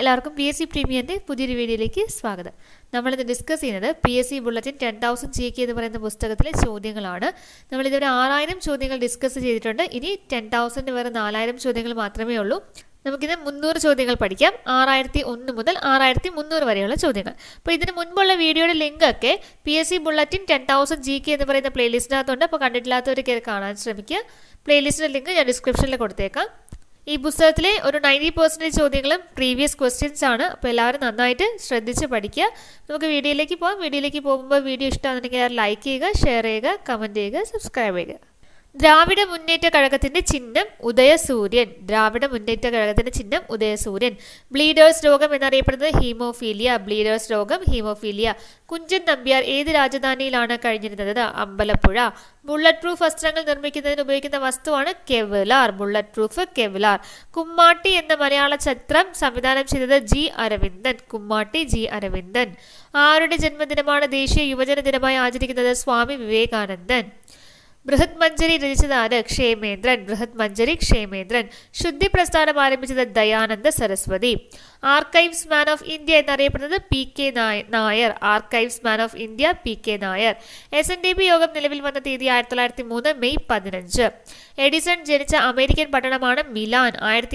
എല്ലാവർക്കും PSC പ്രീമിയറിന്റെ പുതിയൊരു വീഡിയോയിലേക്ക് സ്വാഗതം. നമ്മൾ ഇന്ന് ഡിസ്കസ് ചെയ്യുന്നത് PSC ബുള്ളറ്റിൻ 10000 GK എന്ന് പറയുന്ന പുസ്തകത്തിലെ ചോദ്യങ്ങളാണ്. നമ്മൾ ഇതുവരെ 6000 ചോദ്യങ്ങൾ ഡിസ്കസ് ചെയ്തിട്ടുണ്ട്. ഇനി 10000 വരെ 4000 ചോദ്യങ്ങൾ മാത്രമേ ഉള്ളൂ. നമുക്കിത് 300 ചോദ്യങ്ങൾ പഠിക്കാം. 6001 മുതൽ 6300 വരെയുള്ള ചോദ്യങ്ങൾ. അപ്പോൾ ഇതിന് മുൻപുള്ള വീഡിയോയുടെ ലിങ്ക് ഒക്കെ PSC ബുള്ളറ്റിൻ 10000 GK എന്ന് പറയുന്ന പ്ലേലിസ്റ്റിനകത്തുണ്ട്. അപ്പോൾ കണ്ടിട്ടില്ലാത്തവർ കയറി കാണാൻ ശ്രമിക്കുക. പ്ലേലിസ്റ്റിന്റെ ലിങ്ക് ഞാൻ ഡിസ്ക്രിപ്ഷനിൽ കൊടുത്തേക്കാം. ഈ പുസ്തകത്തിലെ ഒരു 90% ചോദ്യങ്ങളും പ്രീവിയസ് ക്വസ്റ്റ്യൻസ് ആണ്. അപ്പോൾ എല്ലാവരും നന്നായിട്ട് ശ്രദ്ധിച്ച് പഠിക്കുക. നമുക്ക് വീഡിയോയിലേക്ക് പോകാം. വീഡിയോയിലേക്ക് പോകുമ്പോൾ വീഡിയോ ഇഷ്ടമാണെന്നുണ്ടെങ്കിൽ ലൈക്ക് ചെയ്യുക, ഷെയർ ചെയ്യുക, കമൻറ്റ് ചെയ്യുക, സബ്സ്ക്രൈബ് ചെയ്യുക. ദ്രാവിഡ മുന്നേറ്റ കഴകത്തിന്റെ ചിഹ്നം ഉദയസൂര്യൻ. ദ്രാവിഡ മുന്നേറ്റ കഴകത്തിന്റെ ചിഹ്നം ഉദയസൂര്യൻ. ബ്ലീഡേഴ്സ് രോഗം എന്നറിയപ്പെടുന്നത് ഹീമോഫീലിയ. ബ്ലീഡേഴ്സ് രോഗം ഹീമോഫീലിയ. കുഞ്ചൻ നമ്പ്യാർ ഏത് രാജധാനിയിലാണ് കഴിഞ്ഞിരുന്നത്? അമ്പലപ്പുഴ. ബുള്ളറ്റ് പ്രൂഫ് വസ്ത്രങ്ങൾ നിർമ്മിക്കുന്നതിന് ഉപയോഗിക്കുന്ന വസ്തുവാണ് Kevlar. Bullet proof Kevlar. Kummatty എന്ന മലയാള ചിത്രം സംവിധാനം ചെയ്തത് G. അരവിന്ദൻ. കുമ്മാട്ടി G. അരവിന്ദൻ. ആരുടെ ജന്മദിനമാണ് ദേശീയ യുവജന ദിനമായി ആചരിക്കുന്നത്? സ്വാമി വിവേകാനന്ദൻ. ബൃഹത് മഞ്ജരി രചിച്ചത് ആര്? ക്ഷേമേന്ദ്രൻ. ബൃഹത് മഞ്ജരി ക്ഷേമേന്ദ്രൻ. ശുദ്ധി പ്രസ്ഥാനം ആരംഭിച്ചത് Dayananda Saraswati. Archives man of India എന്നറിയപ്പെടുന്നത് P.K. Nair. Archives man of India P.K. Nair. SNDP Yogam നിലവിൽ വന്ന തീയതി 1903 മെയ് 15. എഡിസൺ ജനിച്ച അമേരിക്കൻ പട്ടണമാണ് മിലാൻ.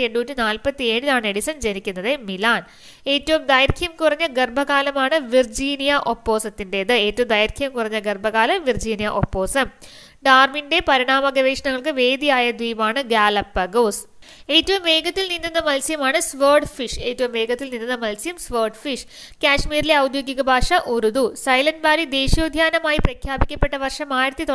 1847 എഡിസൺ ജനിക്കുന്നത് മിലാൻ. ഏറ്റവും ദൈർഘ്യം കുറഞ്ഞ ഗർഭകാലമാണ് വിർജീനിയ ഒപ്പോസത്തിൻ്റെത്. ഏറ്റവും ദൈർഘ്യം കുറഞ്ഞ ഗർഭകാലം വിർജീനിയ ഒപ്പോസം. ഡാർവിന്റെ പരിണാമ ഗവേഷണങ്ങൾക്ക് വേദിയായ ദ്വീപാണ് ഗാലപ്പഗോസ്. ഏറ്റവും വേഗത്തിൽ നീന്തുന്ന മത്സ്യമാണ് സ്വേർഡ് ഫിഷ്. ഏറ്റവും വേഗത്തിൽ നീന്തുന്ന മത്സ്യം സ്വേർഡ് ഫിഷ്. കാശ്മീരിലെ ഔദ്യോഗിക ഭാഷ ഉറുദു. സൈലന്റ് വാലി ദേശീയോദ്യാനമായി പ്രഖ്യാപിക്കപ്പെട്ട വർഷം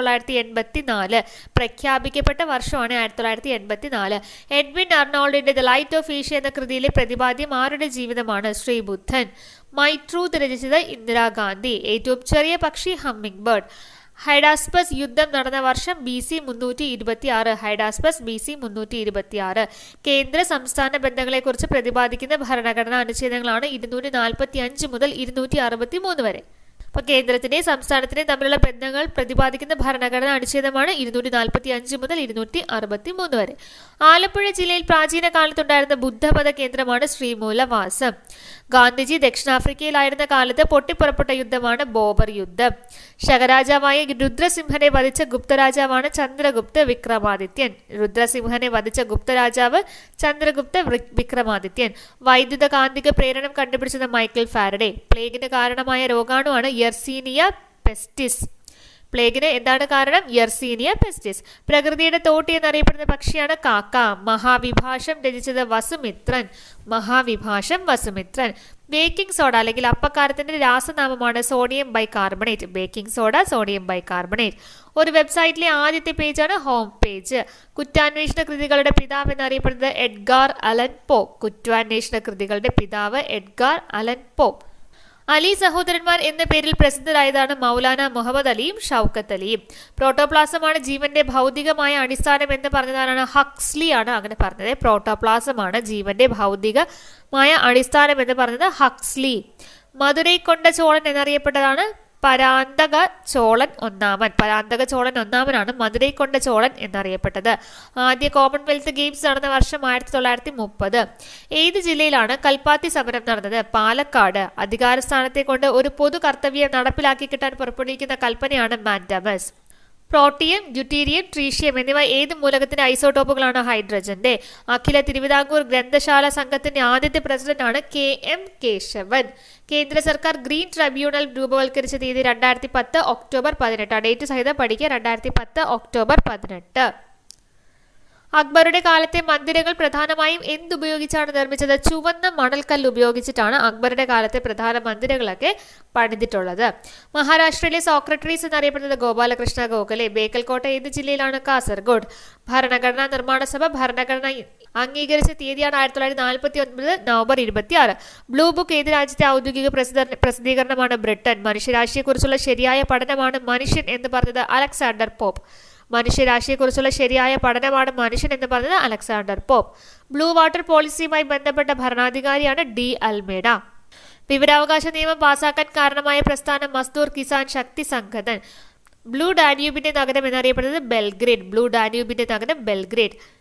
1984. പ്രഖ്യാപിക്കപ്പെട്ട വർഷമാണ് 1984. എഡ്വിൻ അർണോൾഡിന്റെ ദ ലൈറ്റ് ഓഫ് ഏഷ്യ എന്ന കൃതിയിലെ പ്രതിപാദ്യം ആരുടെ ജീവിതമാണ്? ശ്രീബുദ്ധൻ. മൈ ട്രൂത്ത് രചിച്ചത് ഇന്ദിരാഗാന്ധി. ഏറ്റവും ചെറിയ പക്ഷി ഹമ്മിംഗ് ബേർഡ്. ഹൈഡാസ്പസ് യുദ്ധം നടന്ന വർഷം BC 326. Hydaspes BC 326. കേന്ദ്ര സംസ്ഥാന ബന്ധങ്ങളെക്കുറിച്ച് പ്രതിപാദിക്കുന്ന ഭരണഘടനാ അനുച്ഛേദങ്ങളാണ് 245 മുതൽ 263 വരെ. അപ്പോൾ കേന്ദ്രത്തിന്റെയും സംസ്ഥാനത്തിന്റെയും തമ്മിലുള്ള ബന്ധങ്ങൾ പ്രതിപാദിക്കുന്ന ഭരണഘടനാ അനുച്ഛേദമാണ് 245 മുതൽ 263 വരെ. ആലപ്പുഴ ജില്ലയിൽ പ്രാചീന കാലത്തുണ്ടായിരുന്ന ബുദ്ധമത കേന്ദ്രമാണ് ശ്രീമൂലവാസം. ഗാന്ധിജി ദക്ഷിണാഫ്രിക്കയിലായിരുന്ന കാലത്ത് പൊട്ടിപ്പുറപ്പെട്ട യുദ്ധമാണ് ബോബർ യുദ്ധം. ശകരാജാവായ രുദ്രസിംഹനെ വധിച്ച ഗുപ്തരാജാവാണ് ചന്ദ്രഗുപ്ത വിക്രമാദിത്യൻ. രുദ്രസിംഹനെ വധിച്ച ഗുപ്തരാജാവ് ചന്ദ്രഗുപ്ത വിക്രമാദിത്യൻ. വൈദ്യുത കാന്തിക പ്രേരണം കണ്ടുപിടിച്ചത് മൈക്കൽ ഫാരഡേ. പ്ലേഗിന് കാരണമായ രോഗാണുവാണ് യെർസീനിയ പെസ്റ്റിസ്. പ്ലേഗിന് എന്താണ് കാരണം? Yersinia pestis. പ്രകൃതിയുടെ തോട്ടി എന്നറിയപ്പെടുന്ന പക്ഷിയാണ് കാക്ക. മഹാവിഭാഷം രചിച്ചത് വസുമിത്രൻ. മഹാവിഭാഷം വസുമിത്രൻ. ബേക്കിംഗ് സോഡ അല്ലെങ്കിൽ അപ്പക്കാരത്തിന്റെ രാസനാമമാണ് sodium bicarbonate. Baking soda sodium bicarbonate. ഒരു വെബ്സൈറ്റിലെ ആദ്യത്തെ പേജാണ് ഹോം പേജ്. കുറ്റാന്വേഷണ കൃതികളുടെ പിതാവ് എന്നറിയപ്പെടുന്നത് എഡ്ഗാർ അലൻ പോ. കുറ്റാന്വേഷണ കൃതികളുടെ പിതാവ് എഡ്ഗാർ അലൻ പോ. അലി സഹോദരന്മാർ എന്ന പേരിൽ പ്രസിദ്ധരായതാണ് മൗലാന മുഹമ്മദ് അലിയും ഷൗക്കത്ത് അലിയും. പ്രോട്ടോപ്ലാസമാണ് ജീവന്റെ ഭൗതികമായ അടിസ്ഥാനം എന്ന് പറഞ്ഞതാണ് ഹക്സ്ലി ആണ് അങ്ങനെ പറഞ്ഞത്. പ്രോട്ടോപ്ലാസമാണ് ജീവന്റെ ഭൗതികമായ അടിസ്ഥാനം എന്ന് പറഞ്ഞത് ഹക്സ്ലി. മധുരൈ കൊണ്ട ചോളൻ എന്നറിയപ്പെട്ടതാണ് പരാന്തക ചോളൻ ഒന്നാമൻ. പരാന്തക ചോളൻ ഒന്നാമനാണ് മധുരൈ കൊണ്ട ചോളൻ എന്നറിയപ്പെട്ടത്. ആദ്യ കോമൺവെൽത്ത് ഗെയിംസ് നടന്ന വർഷം 1930. ഏത് ജില്ലയിലാണ് കൽപ്പാത്തി സമരം നടന്നത്? പാലക്കാട്. അധികാര സ്ഥാനത്തെ കൊണ്ട് ഒരു പൊതു കർത്തവ്യം നടപ്പിലാക്കി കിട്ടാൻ പുറപ്പെടുവിക്കുന്ന കൽപ്പനയാണ് മാൻഡമസ്. പ്രോട്ടിയം, ഡ്യൂട്ടീരിയം, ട്രീഷ്യം എന്നിവ ഏത് മൂലകത്തിന്റെ ഐസോട്ടോപ്പുകളാണ്? ഹൈഡ്രജന്റെ. അഖില തിരുവിതാംകൂർ ഗ്രന്ഥശാല സംഘത്തിന്റെ ആദ്യത്തെ പ്രസിഡന്റാണ് KM കേശവൻ. കേന്ദ്ര സർക്കാർ ഗ്രീൻ ട്രൈബ്യൂണൽ രൂപവൽക്കരിച്ച തീയതി 2010 ഒക്ടോബർ 18. ഡേറ്റ് സഹിതം പഠിക്കുക. 2010 ഒക്ടോബർ 18. അക്ബറുടെ കാലത്തെ മന്ദിരങ്ങൾ പ്രധാനമായും എന്തുപയോഗിച്ചാണ് നിർമ്മിച്ചത്? ചുവന്ന മണൽക്കല്ല് ഉപയോഗിച്ചിട്ടാണ് അക്ബറുടെ കാലത്തെ പ്രധാന മന്ദിരങ്ങളൊക്കെ പണിതിട്ടുള്ളത്. മഹാരാഷ്ട്രയിലെ സോക്രട്ടറീസ് എന്നറിയപ്പെടുന്നത് ഗോപാലകൃഷ്ണ ഗോഖലെ. ബേക്കൽ കോട്ട ഏത് ജില്ലയിലാണ്? കാസർഗോഡ്. ഭരണഘടനാ നിർമ്മാണ സഭ ഭരണഘടന അംഗീകരിച്ച തീയതിയാണ് 1949 നവംബർ 26. ബ്ലൂ ബുക്ക് ഏത് രാജ്യത്തെ ഔദ്യോഗിക പ്രസിദ്ധീകരണമാണ്? ബ്രിട്ടൻ. മനുഷ്യരാശിയെക്കുറിച്ചുള്ള ശരിയായ പഠനമാണ് മനുഷ്യൻ എന്ന് പറഞ്ഞത് അലക്സാണ്ടർ പോപ്പ്. മനുഷ്യരാശിയെക്കുറിച്ചുള്ള ശരിയായ പഠനമാണ് മനുഷ്യൻ എന്ന് പറഞ്ഞത് അലക്സാണ്ടർ പോപ്പ്. ബ്ലൂ വാട്ടർ പോളിസിയുമായി ബന്ധപ്പെട്ട ഭരണാധികാരിയാണ് D. അൽമേഡ. വിവരാവകാശ നിയമം പാസാക്കാൻ കാരണമായ പ്രസ്ഥാനം മസ്ദൂർ കിസാൻ ശക്തി സംഘടൻ. ബ്ലൂ ഡാന്യൂബിന്റെ നഗരം എന്നറിയപ്പെടുന്നത് ബെൽഗ്രേഡ്. ബ്ലൂ ഡാന്യൂബിന്റെ നഗരം ബെൽഗ്രേഡ്.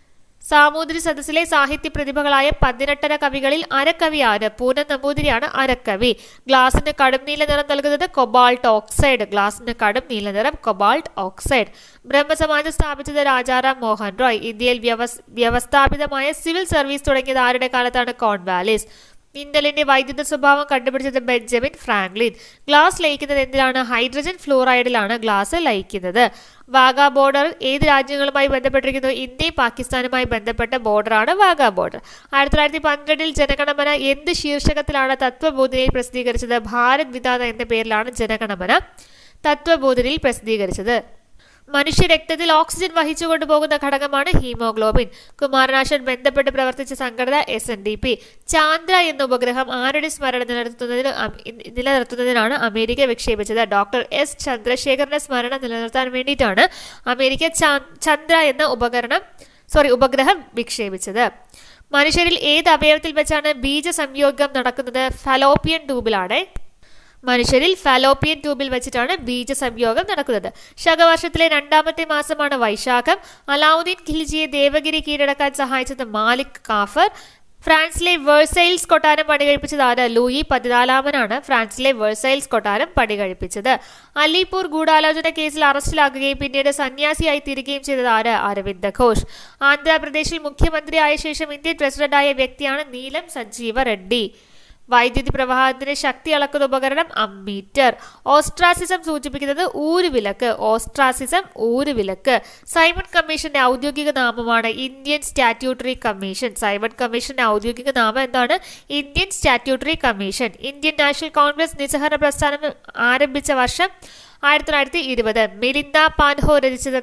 സാമൂതിരി സദസ്സിലെ സാഹിത്യ പ്രതിഭകളായ 18 കവികളിൽ അരക്കവി ആര്? പൂനം നമ്പൂതിരിയാണ് അരക്കവി. ഗ്ലാസിന് കടും നീല നിറം നൽകുന്നത് കൊബാൾട്ട് ഓക്സൈഡ്. ഗ്ലാസിന് കടും നീല നിറം കൊബാൾട്ട് ഓക്സൈഡ്. ബ്രഹ്മസമാജം സ്ഥാപിച്ചത് രാജാറാം മോഹൻ റോയ്. ഇന്ത്യയിൽ വ്യവസ്ഥാപിതമായ സിവിൽ സർവീസ് തുടങ്ങിയത് ആരുടെ കാലത്താണ്? കോൺവാലിസ്. ഇന്ധലിന്റെ വൈദ്യുത സ്വഭാവം കണ്ടുപിടിച്ചത് ബെഞ്ചമിൻ ഫ്രാങ്ക്ലിൻ. ഗ്ലാസ് ലയിക്കുന്നത് എന്തിലാണ്? ഹൈഡ്രജൻ ഫ്ലൂറൈഡിലാണ് ഗ്ലാസ് ലയിക്കുന്നത്. വാഗ ബോർഡർ ഏത് രാജ്യങ്ങളുമായി ബന്ധപ്പെട്ടിരിക്കുന്നു? ഇന്ത്യയും പാകിസ്ഥാനുമായി ബന്ധപ്പെട്ട ബോർഡറാണ് വാഗ ബോർഡർ. 1912 ജനഗണമന എന്ത് ശീർഷകത്തിലാണ് തത്വബോധിനിയിൽ പ്രസിദ്ധീകരിച്ചത്? ഭാരത് വിധാത എന്ന പേരിലാണ് ജനഗണമന തത്വബോധിനിയിൽ പ്രസിദ്ധീകരിച്ചത്. മനുഷ്യ രക്തത്തിൽ ഓക്സിജൻ വഹിച്ചു കൊണ്ടുപോകുന്ന ഘടകമാണ് ഹീമോഗ്ലോബിൻ. കുമാരനാശൻ ബന്ധപ്പെട്ട് പ്രവർത്തിച്ച സംഘടന SNDP. ചാന്ദ്ര എന്ന ഉപഗ്രഹം ആരുടെ സ്മരണ നിലനിർത്തുന്നതിനാണ് അമേരിക്ക വിക്ഷേപിച്ചത്? ഡോക്ടർ S ചന്ദ്രശേഖരന്റെ സ്മരണ നിലനിർത്താൻ വേണ്ടിയിട്ടാണ് അമേരിക്ക ചന്ദ്ര എന്ന ഉപഗ്രഹം വിക്ഷേപിച്ചത്. മനുഷ്യരിൽ ഏത് അവയവത്തിൽ വെച്ചാണ് ബീജ സംയോഗം നടക്കുന്നത്? ഫലോപ്പിയൻ ട്യൂബിലാണ്. മനുഷ്യരിൽ ഫലോപ്പിയൻ ട്യൂബിൽ വെച്ചിട്ടാണ് ബീജ സംയോഗം നടക്കുന്നത്. ശകവർഷത്തിലെ 2ാമത്തെ മാസമാണ് വൈശാഖം. അലാവുദ്ദീൻ ഖിൽജിയെ ദേവഗിരി കീഴടക്കാൻ സഹായിച്ചത് മാലിക് കാഫർ. ഫ്രാൻസിലെ വേഴ്സൈൽസ് കൊട്ടാരം പണികഴിപ്പിച്ചത് ആര്? ലൂയി 14 ഫ്രാൻസിലെ വേഴ്സൈൽസ് കൊട്ടാരം പണികഴിപ്പിച്ചത്. അലിപൂർ ഗൂഢാലോചന കേസിൽ അറസ്റ്റിലാക്കുകയും പിന്നീട് സന്യാസിയായി തീരുകയും ചെയ്തത് ആര്? അരവിന്ദ് ഘോഷ്. ആന്ധ്രാപ്രദേശിൽ മുഖ്യമന്ത്രിയായ ശേഷം ഇന്ത്യൻ പ്രസിഡന്റായ വ്യക്തിയാണ് നീലം സഞ്ജീവ റെഡ്ഡി. വൈദ്യുതി പ്രവാഹത്തിന് ശക്തി അളക്കുന്ന ഉപകരണം അമ്മീറ്റർ. ഓസ്ട്രാസിസം സൂചിപ്പിക്കുന്നത് ഊരുവിലക്ക്. ഊരുവിലക്ക്. സൈമൺ കമ്മീഷന്റെ ഔദ്യോഗിക നാമമാണ് ഇന്ത്യൻ സ്റ്റാറ്റ്യൂട്ടറി കമ്മീഷൻ. സൈമൺ കമ്മീഷന്റെ ഔദ്യോഗിക നാമം എന്താണ്? Indian statutory commission. Indian national congress നിസ്സഹകരണ പ്രസ്ഥാനം ആരംഭിച്ച വർഷം 1920. മിലിന്ദ പാൻഹോ രചിച്ചത്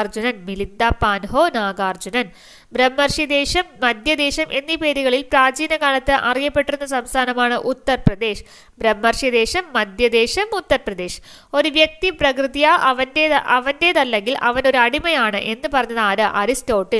നാഗാർജുനൻ. ബ്രഹ്മർഷി ദേശം, മധ്യദേശം എന്നീ പേരുകളിൽ പ്രാചീന കാലത്ത് അറിയപ്പെട്ടിരുന്ന സംസ്ഥാനമാണ് ഉത്തർപ്രദേശ്. ബ്രഹ്മർഷി ദേശം, മധ്യദേശം, ഉത്തർപ്രദേശ്. ഒരു വ്യക്തി പ്രകൃതിയ അവന്റേതല്ലെങ്കിൽ അവനൊരു അടിമയാണ് എന്ന് പറഞ്ഞത് ആര്? അരിസ്റ്റോട്ടിൽ.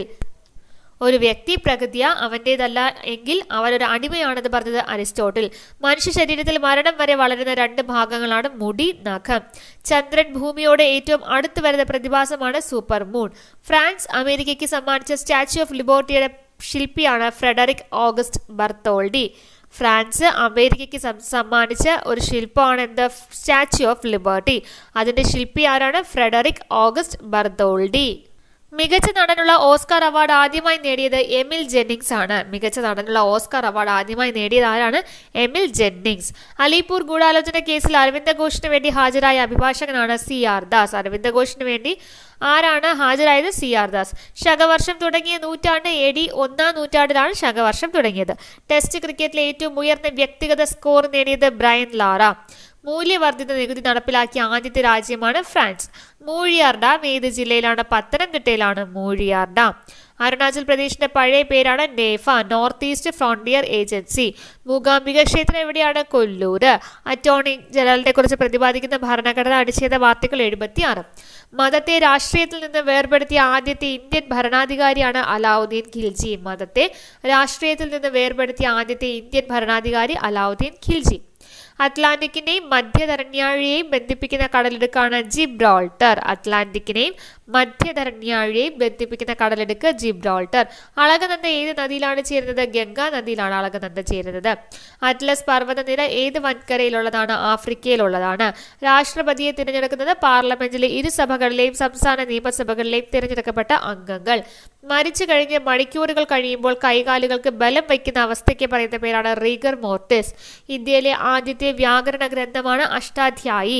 ഒരു വ്യക്തി പ്രകൃതിയ അവന്റേതല്ല എങ്കിൽ അവനൊരു അടിമയാണെന്ന് പറഞ്ഞത് അരിസ്റ്റോട്ടിൽ. മനുഷ്യ ശരീരത്തിൽ മരണം വരെ വളരുന്ന 2 ഭാഗങ്ങളാണ് മുടി, നഖം. ചന്ദ്രൻ ഭൂമിയോട് ഏറ്റവും അടുത്ത് വരുന്ന പ്രതിഭാസമാണ് സൂപ്പർ മൂൺ. ഫ്രാൻസ് അമേരിക്കയ്ക്ക് സമ്മാനിച്ച സ്റ്റാച്യു ഓഫ് ലിബർട്ടിയുടെ ശില്പിയാണ് ഫ്രെഡറിക് ഓഗസ്റ്റ് ബർത്തോൾഡി. ഫ്രാൻസ് അമേരിക്കയ്ക്ക് സമ്മാനിച്ച ഒരു ശില്പമാണ് എന്ത്? Statue of liberty. അതിന്റെ ശില്പി ആരാണ്? Frederic Auguste Bartholdi. മികച്ച നടനുള്ള ഓസ്കാർ അവാർഡ് ആദ്യമായി നേടിയത് എമിൽ ജെന്നിങ്സ് ആണ്. മികച്ച നടനുള്ള ഓസ്കാർ അവാർഡ് ആദ്യമായി നേടിയത് ആരാണ്? എമിൽ ജെന്നിങ്സ്. അലിപൂർ ഗൂഢാലോചന കേസിൽ അരവിന്ദ് ഘോഷിന് വേണ്ടി ഹാജരായ അഭിഭാഷകനാണ് CR ദാസ്. അരവിന്ദ് ഘോഷിന് വേണ്ടി ആരാണ് ഹാജരായത്? CR ദാസ്. ശകവർഷം തുടങ്ങിയ നൂറ്റാണ്ട് AD 1-ാം നൂറ്റാണ്ടിലാണ് ശകവർഷം തുടങ്ങിയത്. ടെസ്റ്റ് ക്രിക്കറ്റിലെ ഏറ്റവും ഉയർന്ന വ്യക്തിഗത സ്കോർ നേടിയത് ബ്രയൻ ലാറ. മൂല്യവർദ്ധിത നികുതി നടപ്പിലാക്കിയ ആദ്യത്തെ രാജ്യമാണ് ഫ്രാൻസ്. മൂഴിയാർ ഡാം ഏത് ജില്ലയിലാണ്? പത്തനംതിട്ടയിലാണ് മൂഴിയാർ ഡാം. അരുണാചൽ പ്രദേശിന്റെ പഴയ പേരാണ് NEFA, north east frontier agency. Mookambika ക്ഷേത്രം എവിടെയാണ്? കൊല്ലൂര്. അറ്റോർണി ജനറലിനെ കുറിച്ച് പ്രതിപാദിക്കുന്ന ഭരണഘടനാ അനുച്ഛേദം ആർട്ടിക്കിൾ 76. മതത്തെ രാഷ്ട്രീയത്തിൽ നിന്ന് വേർപെടുത്തിയ ആദ്യത്തെ ഇന്ത്യൻ ഭരണാധികാരിയാണ് അലാവുദ്ദീൻ ഖിൽജി. മതത്തെ രാഷ്ട്രീയത്തിൽ നിന്ന് വേർപെടുത്തിയ ആദ്യത്തെ ഇന്ത്യൻ ഭരണാധികാരി അലാവുദ്ദീൻ ഖിൽജി. അറ്റ്ലാന്റിക്കിനെയും മധ്യധരണ്യാഴിയെയും ബന്ധിപ്പിക്കുന്ന കടലിടുക്കാണ് ജിബ്രാൾട്ടർ. അറ്റ്ലാന്റിക്കിനെയും മധ്യധരണ്യാഴിയെയും ബന്ധിപ്പിക്കുന്ന കടലിടുക്ക് ജിബ്രാൾട്ടർ. അളകനന്ദ ഏത് നദിയിലാണ് ചേരുന്നത്? ഗംഗാ നദിയിലാണ് അളകനന്ദ ചേരുന്നത്. അറ്റ്ലസ് പർവ്വതനിര ഏത് വൻകരയിലുള്ളതാണ്? ആഫ്രിക്കയിലുള്ളതാണ്. രാഷ്ട്രപതിയെ തിരഞ്ഞെടുക്കുന്നത് പാർലമെന്റിലെ ഇരുസഭകളിലെയും സംസ്ഥാന നിയമസഭകളിലെയും തിരഞ്ഞെടുക്കപ്പെട്ട അംഗങ്ങൾ. മരിച്ചു കഴിഞ്ഞ് മണിക്കൂറുകൾ കഴിയുമ്പോൾ കൈകാലുകൾക്ക് ബലം വയ്ക്കുന്ന അവസ്ഥയ്ക്ക് പറയുന്ന പേരാണ് റീഗർ മോർട്ടിസ്. ഇന്ത്യയിലെ ആദ്യത്തെ വ്യാകരണ ഗ്രന്ഥമാണ് അഷ്ടാധ്യായി.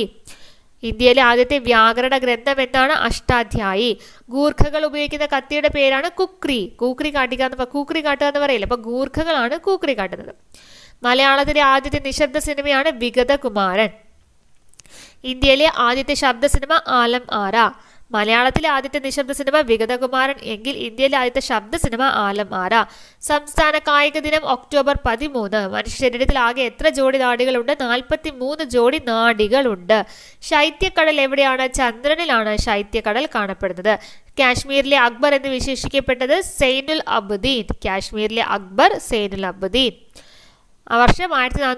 എന്താണ്? അഷ്ടാധ്യായി. ഗൂർഖകൾ ഉപയോഗിക്കുന്ന കത്തിയുടെ പേരാണ് കുക്രി. കൂക്രി കാട്ടുക എന്ന് പറയില്ല. അപ്പൊ ഗൂർഖകളാണ് കൂക്രി കാട്ടുന്നത്. മലയാളത്തിലെ ആദ്യത്തെ നിശബ്ദ സിനിമയാണ് വിഗതകുമാരൻ. ഇന്ത്യയിലെ ആദ്യത്തെ ശബ്ദ സിനിമ ആലം ആര. മലയാളത്തിലെ ആദ്യത്തെ നിശബ്ദ സിനിമ വിഗതകുമാരൻ എങ്കിൽ ഇന്ത്യയിലെ ആദ്യത്തെ ശബ്ദ സിനിമ ആലം ആര. സംസ്ഥാന കായിക ദിനം ഒക്ടോബർ 13. മനുഷ്യ ശരീരത്തിൽ ആകെ എത്ര ജോഡി നാഡികളുണ്ട്? 43 ജോഡി നാഡികളുണ്ട്. ശൈത്യക്കടൽ എവിടെയാണ്? ചന്ദ്രനിലാണ് ശൈത്യക്കടൽ കാണപ്പെടുന്നത്. കാശ്മീരിലെ അക്ബർ എന്ന് വിശേഷിക്കപ്പെട്ടത് സൈനുൽ അബ്ദീൻ. കാശ്മീരിലെ അക്ബർ സൈനുൽ അബ്ദീൻ. വർഷം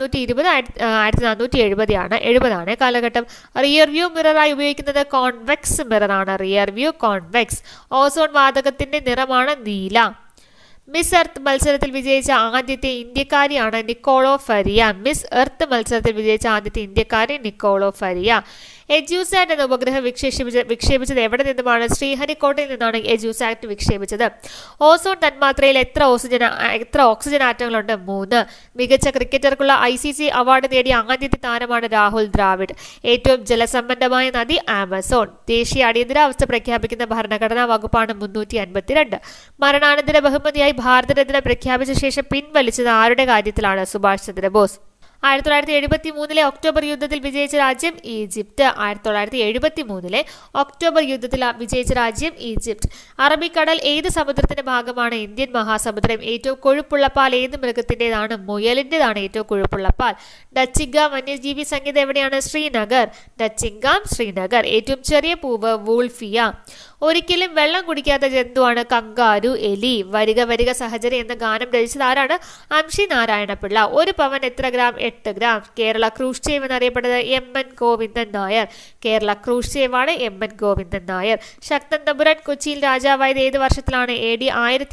1470 കാലഘട്ടം. റിയർ വ്യൂ മിററായി ഉപയോഗിക്കുന്നത് കോൺവെക്സ് മിററാണ്. Rear view convex. ഓസോൺ വാതകത്തിന്റെ നിറമാണ് നീല. മിസ് എർത്ത് മത്സരത്തിൽ വിജയിച്ച ആദ്യത്തെ ഇന്ത്യക്കാരിയാണ് നിക്കോളോ ഫരിയ. മിസ് എർത്ത് മത്സരത്തിൽ വിജയിച്ച ആദ്യത്തെ ഇന്ത്യക്കാരി നിക്കോളോ ഫരിയ. എജ്യൂസാറ്റ് എന്ന ഉപഗ്രഹം വിക്ഷേപിച്ചത് എവിടെ നിന്നുമാണ്? ശ്രീഹരിക്കോട്ടയിൽ നിന്നാണ് എജ്യൂസാറ്റ് വിക്ഷേപിച്ചത്. ഓസോൺ തന്മാത്രയിൽ എത്ര ഓക്സിജൻ ആറ്റങ്ങളുണ്ട്? 3. മികച്ച ക്രിക്കറ്റർക്കുള്ള ICC അവാർഡ് നേടിയ ആദ്യത്തെ താരമാണ് രാഹുൽ ദ്രാവിഡ്. ഏറ്റവും ജലസമ്പന്നമായ നദി ആമസോൺ. ദേശീയ അടിയന്തരാവസ്ഥ പ്രഖ്യാപിക്കുന്ന ഭരണഘടനാ വകുപ്പാണ് 352. മരണാനന്തര ബഹുമതിയായി ഭാരതരത്ന പ്രഖ്യാപിച്ച ശേഷം പിൻവലിച്ചത് ആരുടെ കാര്യത്തിലാണ്? സുഭാഷ് ചന്ദ്രബോസ്. 1973 ഒക്ടോബർ യുദ്ധത്തിൽ വിജയിച്ച രാജ്യം ഈജിപ്ത്. 1973 ഒക്ടോബർ യുദ്ധത്തിൽ വിജയിച്ച രാജ്യം ഈജിപ്ത്. അറബിക്കടൽ ഏത് സമുദ്രത്തിന്റെ ഭാഗമാണ്? ഇന്ത്യൻ മഹാസമുദ്രം. ഏറ്റവും കൊഴുപ്പുള്ള പാൽ ഏത് മൃഗത്തിൻ്റെതാണ്? മുയലിൻ്റെതാണ് ഏറ്റവും കൊഴുപ്പുള്ള പാൽ. ഡച്ചിങ്കാം വന്യജീവി സങ്കേതം എവിടെയാണ്? ശ്രീനഗർ. ഡച്ചിങ്കാം ശ്രീനഗർ. ഏറ്റവും ചെറിയ പൂവ് വൂൾഫിയ. ഒരിക്കലും വെള്ളം കുടിക്കാത്ത ജന്തുവാണ് കങ്കാരു, എലി. വരിക വരിക സഹചരി എന്ന ഗാനം രചിച്ചത് ആരാണ്? അംഷി നാരായണപിള്ള. 1 പവൻ എത്ര ഗ്രാം? 8 ഗ്രാം. കേരള ക്രൂഷ് എന്നറിയപ്പെടുന്നത് MN ഗോവിന്ദൻ നായർ. കേരള ക്രൂഷ് ആണ് MN ഗോവിന്ദൻ നായർ. ശക്തൻ തമ്പുരാൻ കൊച്ചിയിൽ രാജാവായത് ഏത് വർഷത്തിലാണ്? AD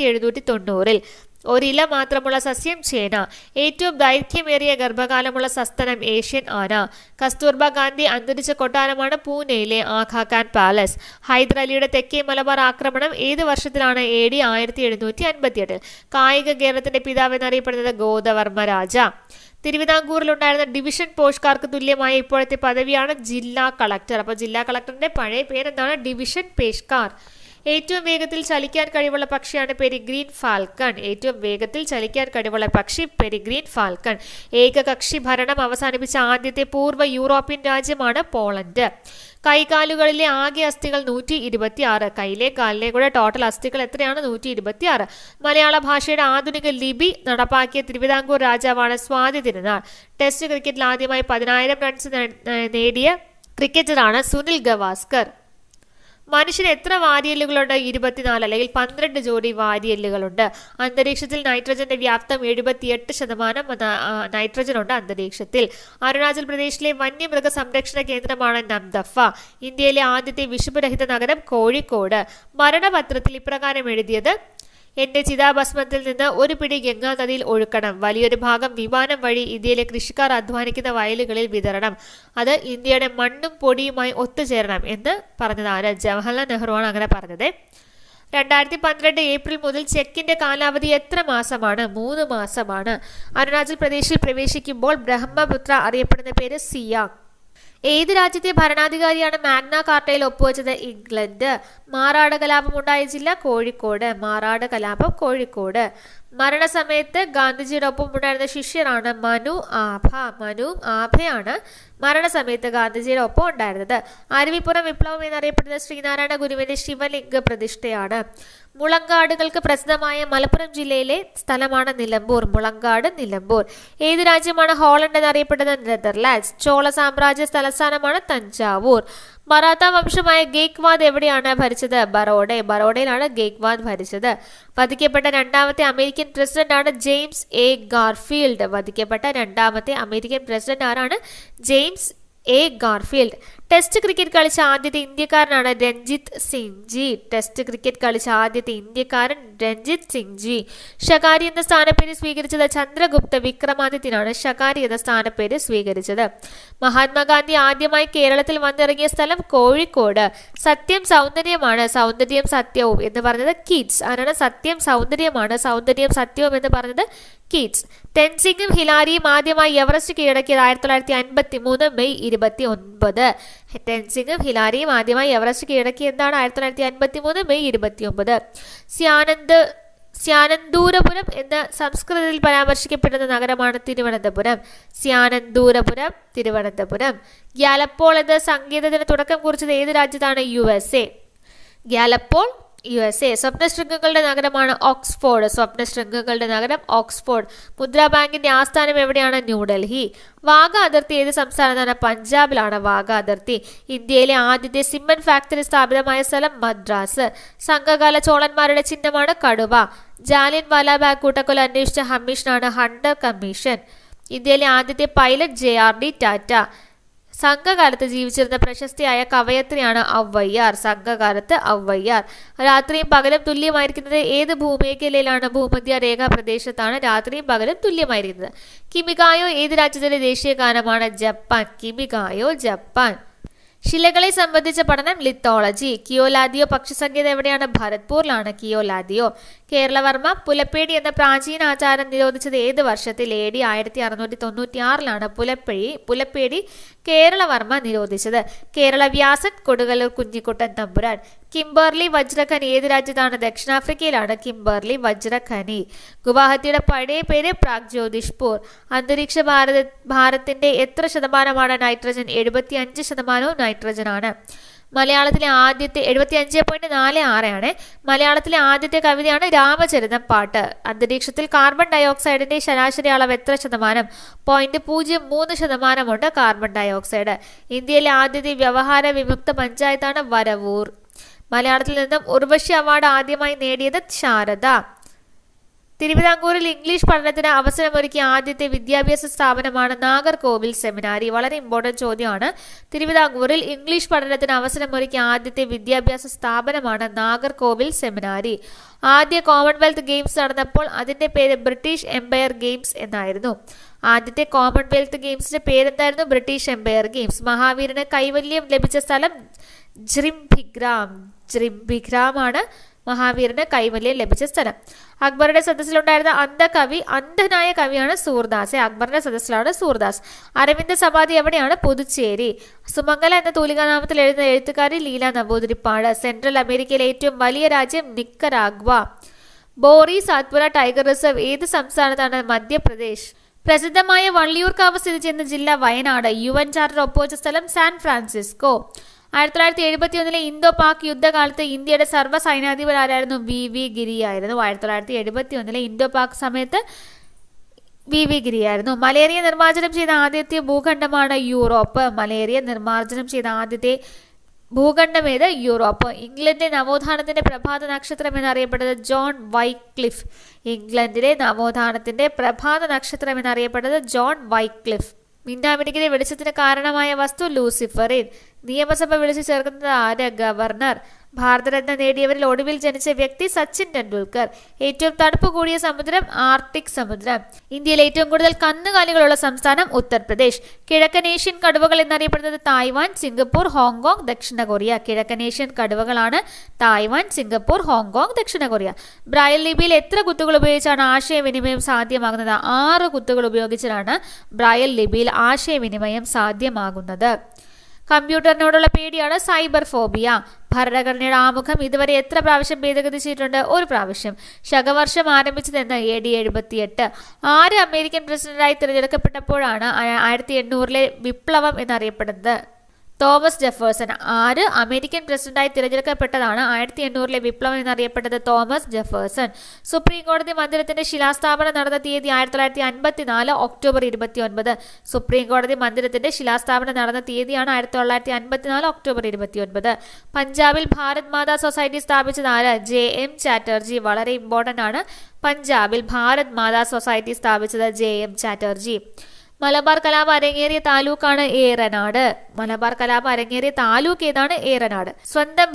1790. ഒരില മാത്രമുള്ള സസ്യം ചേന. ഏറ്റവും ദൈർഘ്യമേറിയ ഗർഭകാലമുള്ള സസ്തനം ഏഷ്യൻ ആന. കസ്തൂർബ ഗാന്ധി അന്തരിച്ച കൊട്ടാരമാണ് പൂനെയിലെ ആഘാ ഖാൻ പാലസ്. ഹൈദർ അലിയുടെ തെക്കേ മലബാർ ആക്രമണം ഏത് വർഷത്തിലാണ്? AD 1758. കായിക കേരളത്തിന്റെ പിതാവ് എന്നറിയപ്പെടുന്നത് ഗോദവർമ്മ രാജ. തിരുവിതാംകൂറിലുണ്ടായിരുന്ന ഡിവിഷൻ പോഷ്കാർക്ക് തുല്യമായ ഇപ്പോഴത്തെ പദവിയാണ് ജില്ലാ കളക്ടർ. അപ്പോൾ ജില്ലാ കളക്ടറിന്റെ പഴയ പേരെന്താണ്? ഡിവിഷൻ പേഷ്കാർ. ഏറ്റവും വേഗത്തിൽ ചലിക്കാൻ കഴിവുള്ള പക്ഷിയാണ് പെരിഗ്രീൻ ഫാൽക്കൺ. ഏറ്റവും വേഗത്തിൽ ചലിക്കാൻ കഴിവുള്ള പക്ഷി പെരിഗ്രീൻ ഫാൽക്കൺ. ഏകകക്ഷി ഭരണം അവസാനിപ്പിച്ച ആദ്യത്തെ പൂർവ്വ യൂറോപ്യൻ രാജ്യമാണ് പോളണ്ട്. കൈകാലുകളിലെ ആകെ അസ്ഥികൾ 126. കൈയിലെ കാലിലെ കൂടെ ടോട്ടൽ അസ്ഥികൾ എത്രയാണ്? 126. മലയാള ഭാഷയുടെ ആധുനിക ലിപി നടപ്പാക്കിയ തിരുവിതാംകൂർ രാജാവാണ് സ്വാതി തിരുനാൾ. ടെസ്റ്റ് ക്രിക്കറ്റിൽ ആദ്യമായി 10,000 റൺസ് നേടിയ ക്രിക്കറ്ററാണ് സുനിൽ ഗവാസ്കർ. മനുഷ്യന് എത്ര വാരിയെല്ലുകളുണ്ട്? 24 അല്ലെങ്കിൽ 12 ജോഡി വാരിയെല്ലുകളുണ്ട്. അന്തരീക്ഷത്തിൽ നൈട്രജന്റെ വ്യാപ്തം 78% നൈട്രജൻ ഉണ്ട് അന്തരീക്ഷത്തിൽ. അരുണാചൽ പ്രദേശിലെ വന്യമൃഗ സംരക്ഷണ കേന്ദ്രമാണ് നംദഫ. ഇന്ത്യയിലെ ആദ്യത്തെ വിഷുരഹിത നഗരം കോഴിക്കോട്. മരണപത്രത്തിൽ ഇപ്രകാരം എഴുതിയത്: എന്റെ ചിതാഭസ്മത്തിൽ നിന്ന് ഒരു പിടി ഗംഗാ നദിയിൽ ഒഴുക്കണം. വലിയൊരു ഭാഗം വിമാനം വഴി ഇന്ത്യയിലെ കൃഷിക്കാർ അധ്വാനിക്കുന്ന വയലുകളിൽ വിതരണം. അത് ഇന്ത്യയുടെ മണ്ണും പൊടിയുമായി ഒത്തുചേരണം എന്ന് പറഞ്ഞതാണ് ജവഹർലാൽ നെഹ്റുവാണ് അങ്ങനെ പറഞ്ഞത്. 2012 ഏപ്രിൽ മുതൽ ചെക്കിന്റെ കാലാവധി എത്ര മാസമാണ്? 3 മാസമാണ്. അരുണാചൽ പ്രദേശിൽ പ്രവേശിക്കുമ്പോൾ ബ്രഹ്മപുത്ര അറിയപ്പെടുന്ന പേര് സിയാങ്. ഏത് രാജ്യത്തെ ഭരണാധികാരിയാണ് മാഗ്ന കാർട്ടയിൽ ഒപ്പുവെച്ചത്? ഇംഗ്ലണ്ട്. മാറാട് കലാപം ഉണ്ടായ ജില്ല? കോഴിക്കോട്. മാറാട് കലാപം കോഴിക്കോട്. മരണസമയത്ത് ഗാന്ധിജിയുടെ ഒപ്പം ഉണ്ടായിരുന്ന ശിഷ്യനാണ് മനു ആഭ. മനു ആഭയാണ് മരണസമയത്ത് ഗാന്ധിജിയുടെ ഒപ്പം ഉണ്ടായിരുന്നത്. അരുവിപ്പുറം വിപ്ലവം എന്നറിയപ്പെടുന്ന ശ്രീനാരായണ ഗുരുവിന്റെ ശിവലിംഗ പ്രതിഷ്ഠയാണ്. മുളങ്കാടുകൾക്ക് പ്രസിദ്ധമായ മലപ്പുറം ജില്ലയിലെ സ്ഥലമാണ് നിലമ്പൂർ. മുളങ്കാട്, നിലമ്പൂർ. ഏത് രാജ്യമാണ് ഹോളണ്ട് എന്നറിയപ്പെടുന്നത്? നെതർലാൻഡ്സ്. ചോള സാമ്രാജ്യ തലസ്ഥാനമാണ് തഞ്ചാവൂർ. മറാത്ത വംശമായ ഗേക്വാദ് എവിടെയാണ് ഭരിച്ചത്? ബറോഡെ. ബറോഡയിലാണ് ഗേക്വാദ് ഭരിച്ചത്. വധിക്കപ്പെട്ട രണ്ടാമത്തെ American president James A Garfield. വധിക്കപ്പെട്ട രണ്ടാമത്തെ അമേരിക്കൻ പ്രസിഡന്റ് ആരാണ്? James A Garfield. Test cricket കളിച്ച ആദ്യത്തെ ഇന്ത്യക്കാരനാണ് രഞ്ജിത്ത് സിംഗ് ജി. ടെസ്റ്റ് ക്രിക്കറ്റ് കളിച്ച ആദ്യത്തെ ഇന്ത്യക്കാരൻ രഞ്ജിത്ത് സിംഗ് ജി. ഷകാരി എന്ന സ്ഥാനപ്പേര് സ്വീകരിച്ചത് ചന്ദ്രഗുപ്ത വിക്രമാദിത്യനാണ് ഷകാരി എന്ന സ്ഥാനപ്പേര് സ്വീകരിച്ചത്. മഹാത്മാഗാന്ധി ആദ്യമായി കേരളത്തിൽ വന്നിറങ്ങിയ സ്ഥലം കോഴിക്കോട്. സത്യം സൗന്ദര്യമാണ്, സൗന്ദര്യം സത്യവും എന്ന് പറഞ്ഞത് കീറ്റ്സ്. ആരാണ്? സത്യം സൗന്ദര്യമാണ്, സൗന്ദര്യം സത്യവും എന്ന് പറഞ്ഞത് കീറ്റ്സ്. ടെൻസിംഗും ഹിലാരിയും ആദ്യമായി എവറസ്റ്റ് കീഴടക്കിയത് 1953 മെയ് 29. ടെൻസിംഗും ഹിലാരിയും ആദ്യമായി എവറസ്റ്റ് കീഴടക്കിയതാണ് 1953 മെയ് 29. സ്യാനന്തൂരപുരം എന്ന സംസ്കൃതത്തിൽ പരാമർശിക്കപ്പെടുന്ന നഗരമാണ് തിരുവനന്തപുരം. സ്യാനന്തൂരപുരം, തിരുവനന്തപുരം. ഗ്യാലപ്പോൾ എന്ന സംഗീതത്തിന് തുടക്കം കുറിച്ചത് ഏത് രാജ്യത്താണ്? USA. ഗ്യാലപ്പോൾ USA. സ്വപ്നശൃംഗങ്ങളുടെ നഗരമാണ് ഓക്സ്ഫോർഡ്. സ്വപ്നശൃംഗങ്ങളുടെ നഗരം ഓക്സ്ഫോർഡ്. മുദ്രാ ബാങ്കിന്റെ ആസ്ഥാനം എവിടെയാണ്? ന്യൂഡൽഹി. വാഗ അതിർത്തി ഏത് സംസ്ഥാനത്താണ്? പഞ്ചാബിലാണ് വാഗ അതിർത്തി. ഇന്ത്യയിലെ ആദ്യത്തെ സിമന്റ് ഫാക്ടറി സ്ഥാപിതമായ സ്ഥലം മദ്രാസ്. സംഘകാല ചോളന്മാരുടെ ചിഹ്നമാണ് കടുവ. ജാലിയൻ വാലാബാഗ് കൂട്ടക്കൊല അന്വേഷിച്ച കമ്മീഷനാണ് ഹണ്ടർ കമ്മീഷൻ. ഇന്ത്യയിലെ ആദ്യത്തെ പൈലറ്റ് JRD ടാറ്റ. സംഘകാലത്ത് ജീവിച്ചിരുന്ന പ്രശസ്തിയായ കവയത്രിയാണ് ഔവയ്യാർ. സംഘകാലത്ത് ഔവയ്യാർ. രാത്രിയും പകലും തുല്യമായിരിക്കുന്നത് ഏത് ഭൂമേഖലയിലാണ്? ഭൂമധ്യ രേഖാ പ്രദേശത്താണ് രാത്രിയും പകലും തുല്യമായിരിക്കുന്നത്. കിമിഗായോ ഏത് രാജ്യത്തിലെ ദേശീയ ഗാനമാണ്? ജപ്പാൻ. കിമിഗായോ ജപ്പാൻ. ശിലകളെ സംബന്ധിച്ച പഠനം ലിത്തോളജി. കിയോലാദിയോ പക്ഷിസങ്കേതം എവിടെയാണ്? ഭരത്പൂരിലാണ് കിയോലാദിയോ. കേരളവർമ്മ പുലപ്പേടി എന്ന പ്രാചീന ആചാരം നിരോധിച്ചത് ഏത് വർഷത്തിൽ? AD 1696 പുലപ്പേടി കേരളവർമ്മ നിരോധിച്ചത്. കേരള വ്യാസൻ കൊടുങ്ങല്ലൂർ കുഞ്ഞിക്കുട്ടൻ തമ്പുരാൻ. കിംബർലി വജ്രഖനി ഏത് രാജ്യത്താണ്? ദക്ഷിണാഫ്രിക്കയിലാണ് കിംബർലി വജ്രഖനി. ഗുവാഹത്തിയുടെ പഴയ പേര് പ്രാഗ്ജ്യോതിഷ്പൂർ. അന്തരീക്ഷ ഭാരത്തിന്റെ എത്ര ശതമാനമാണ് നൈട്രജൻ? 75% നൈട്രജൻ ആണ്. മലയാളത്തിലെ ആദ്യത്തെ 75.46 ആണ്. മലയാളത്തിലെ ആദ്യത്തെ കവിതയാണ് രാമചരിതം പാട്ട്. അന്തരീക്ഷത്തിൽ കാർബൺ ഡയോക്സൈഡിന്റെ ശരാശരി അളവ് എത്ര ശതമാനം? 0.03% കാർബൺ ഡയോക്സൈഡ്. ഇന്ത്യയിലെ ആദ്യത്തെ വ്യവഹാര വിമുക്ത പഞ്ചായത്താണ് വരവൂർ. മലയാളത്തിൽ നിന്നും ഉർവശി അവാർഡ് ആദ്യമായി നേടിയത് ശാരദ. തിരുവിതാംകൂറിൽ ഇംഗ്ലീഷ് പഠനത്തിന് അവസരമൊരുക്കിയ ആദ്യത്തെ വിദ്യാഭ്യാസ സ്ഥാപനമാണ് നാഗർകോവിൽ സെമിനാരി. വളരെ ഇമ്പോർട്ടന്റ് ചോദ്യമാണ്. തിരുവിതാംകൂറിൽ ഇംഗ്ലീഷ് പഠനത്തിന് അവസരമൊരുക്കിയ ആദ്യത്തെ വിദ്യാഭ്യാസ സ്ഥാപനമാണ് നാഗർകോവിൽ സെമിനാരി. ആദ്യ കോമൺവെൽത്ത് ഗെയിംസ് നടന്നപ്പോൾ അതിന്റെ പേര് ബ്രിട്ടീഷ് എംപയർ ഗെയിംസ് എന്നായിരുന്നു. ആദ്യത്തെ കോമൺവെൽത്ത് ഗെയിംസിന്റെ പേരെന്തായിരുന്നു? British Empire Games. മഹാവീരന് കൈവല്യം ലഭിച്ച സ്ഥലം ജിംഭിഗ്രാം ആണ് മഹാവീരന് കൈവല്യം ലഭിച്ച സ്ഥലം. അക്ബറുടെ സദസ്സിലുണ്ടായിരുന്ന അന്ധനായ കവിയാണ് സൂർദാസ്. അക്ബറിന്റെ സദസ്സിലാണ് സൂർദാസ്. അരവിന്ദ സമാധി എവിടെയാണ്? പുതുച്ചേരി. സുമംഗല എന്ന തൂലികാനാമത്തിൽ എഴുതുന്ന എഴുത്തുകാരി ലീല നമ്പൂതിരിപ്പാട്. സെൻട്രൽ അമേരിക്കയിലെ ഏറ്റവും വലിയ രാജ്യം Nicaragua. Bori Satpura tiger reserve ഏത് സംസ്ഥാനത്താണ്? മധ്യപ്രദേശ്. പ്രസിദ്ധമായ വള്ളിയൂർക്കാവ് സ്ഥിതി ചെയ്യുന്ന ജില്ല വയനാട്. UN ചാർട്ടർ ഒപ്പുവെച്ച സ്ഥലം സാൻ ഫ്രാൻസിസ്കോ. 1971 ഇന്തോ പാക് യുദ്ധകാലത്ത് ഇന്ത്യയുടെ സർവ്വ സൈന്യാധിപൻ ആരായിരുന്നു? VV ഗിരി ആയിരുന്നു. 1971 ഇന്തോ പാക് സമയത്ത് VV ഗിരി ആയിരുന്നു. മലേറിയ നിർമ്മാർജ്ജനം ചെയ്ത ആദ്യത്തെ ഭൂഖണ്ഡമാണ് യൂറോപ്പ്. മലേറിയ നിർമ്മാർജ്ജനം ചെയ്ത ആദ്യത്തെ ഭൂഖണ്ഡം ഏത്? യൂറോപ്പ്. ഇംഗ്ലണ്ടിലെ നവോത്ഥാനത്തിന്റെ പ്രഭാത നക്ഷത്രം എന്നറിയപ്പെട്ടത് ജോൺ വൈക്ലിഫ്. ഇംഗ്ലണ്ടിലെ നവോത്ഥാനത്തിന്റെ പ്രഭാത നക്ഷത്രം എന്നറിയപ്പെട്ടത് ജോൺ വൈക്ലിഫ്. മിന്നാമിനിങ്ങിലെ വെളിച്ചത്തിന് കാരണമായ വസ്തു ലൂസിഫറിൻ. നിയമസഭ വിളിച്ചു ചേർക്കുന്നത് ആര്? ഗവർണർ. ഭാരതരത്ന നേടിയവരിൽ ഒടുവിൽ ജനിച്ച വ്യക്തി സച്ചിൻ ടെണ്ടുൽക്കർ. ഏറ്റവും തണുപ്പ് കൂടിയ സമുദ്രം ആർട്ടിക് സമുദ്രം. ഇന്ത്യയിൽ ഏറ്റവും കൂടുതൽ കന്നുകാലികളുള്ള സംസ്ഥാനം ഉത്തർപ്രദേശ്. കിഴക്കൻ ഏഷ്യൻ കടുവകൾ എന്നറിയപ്പെടുന്നത് തായ്വാൻ, സിംഗപ്പൂർ, ഹോങ്കോങ്, ദക്ഷിണ കൊറിയ. കിഴക്കൻ ഏഷ്യൻ കടുവകളാണ് തായ്വാൻ, സിംഗപ്പൂർ, ഹോങ്കോങ്, ദക്ഷിണ കൊറിയ. ബ്രൈൽ ലിപിയിൽ എത്ര കുത്തുകൾ ഉപയോഗിച്ചാണ് ആശയവിനിമയം സാധ്യമാകുന്നത്? 6 കുത്തുകൾ ഉപയോഗിച്ചാണ് ബ്രൈൽ ലിപിയിൽ ആശയവിനിമയം സാധ്യമാകുന്നത്. കമ്പ്യൂട്ടറിനോടുള്ള പേടിയാണ് സൈബർ ഫോബിയ. ഭരണഘടനയുടെ ആമുഖം ഇതുവരെ എത്ര പ്രാവശ്യം ഭേദഗതി ചെയ്തിട്ടുണ്ട്? 1 പ്രാവശ്യം. ശകവർഷം ആരംഭിച്ചതെന്ന് AD 78. ആര് അമേരിക്കൻ പ്രസിഡന്റായി തിരഞ്ഞെടുക്കപ്പെട്ടപ്പോഴാണ് 1800 വിപ്ലവം എന്നറിയപ്പെടുന്നത്? Thomas Jefferson. ആര് അമേരിക്കൻ പ്രസിഡന്റായി തിരഞ്ഞെടുക്കപ്പെട്ടതാണ് 1800 വിപ്ലവം എന്നറിയപ്പെട്ടത്? Thomas Jefferson. സുപ്രീം കോടതി മന്ദിരത്തിന്റെ ശിലാസ്ഥാപനം നടന്ന തീയതി 1954 ഒക്ടോബർ 29. സുപ്രീം കോടതി മന്ദിരത്തിന്റെ ശിലാസ്ഥാപനം നടന്ന തീയതിയാണ് 1954 ഒക്ടോബർ 29. പഞ്ചാബിൽ ഭാരത് മാതാ സൊസൈറ്റി സ്ഥാപിച്ചത് ആര്? JM ചാറ്റർജി. വളരെ ഇമ്പോർട്ടന്റ് ആണ്. പഞ്ചാബിൽ ഭാരത് മാതാ സൊസൈറ്റി സ്ഥാപിച്ചത് JM ചാറ്റർജി. മലബാർ കലാപം അരങ്ങേറിയ താലൂക്കാണ് ഏറനാട്. മലബാർ കലാപം അരങ്ങേറിയ താലൂക്ക് ഏതാണ്? ഏറനാട്. സ്വന്തം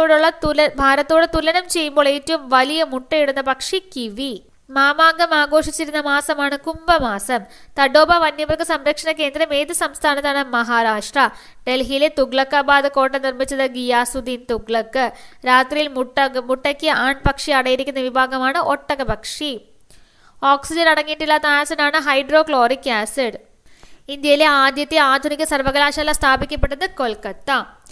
ഭാരത്തോട് തുലനം ചെയ്യുമ്പോൾ ഏറ്റവും വലിയ മുട്ടയിടുന്ന പക്ഷി കിവി. മാമാങ്കം ആഘോഷിച്ചിരുന്ന മാസമാണ് കുംഭമാസം. തഡോബ വന്യമൃഗ സംരക്ഷണ കേന്ദ്രം ഏത് സംസ്ഥാനത്താണ്? മഹാരാഷ്ട്ര. ഡൽഹിയിലെ തുഗ്ലക്കാബാദ് കോട്ട നിർമ്മിച്ചത് ഗിയാസുദ്ദീൻ തുഗ്ലക്ക്. രാത്രിയിൽ മുട്ടയ്ക്ക് ആൺപക്ഷി അടയിരിക്കുന്ന വിഭാഗമാണ് ഒട്ടകപക്ഷി. ഓക്സിജൻ അടങ്ങിയിട്ടില്ലാത്ത ആസിഡാണ് ഹൈഡ്രോക്ലോറിക് ആസിഡ്. ഇന്ത്യയിലെ ആദ്യത്തെ ആധുനിക സർവകലാശാല സ്ഥാപിക്കപ്പെട്ടത് കൊൽക്കത്ത.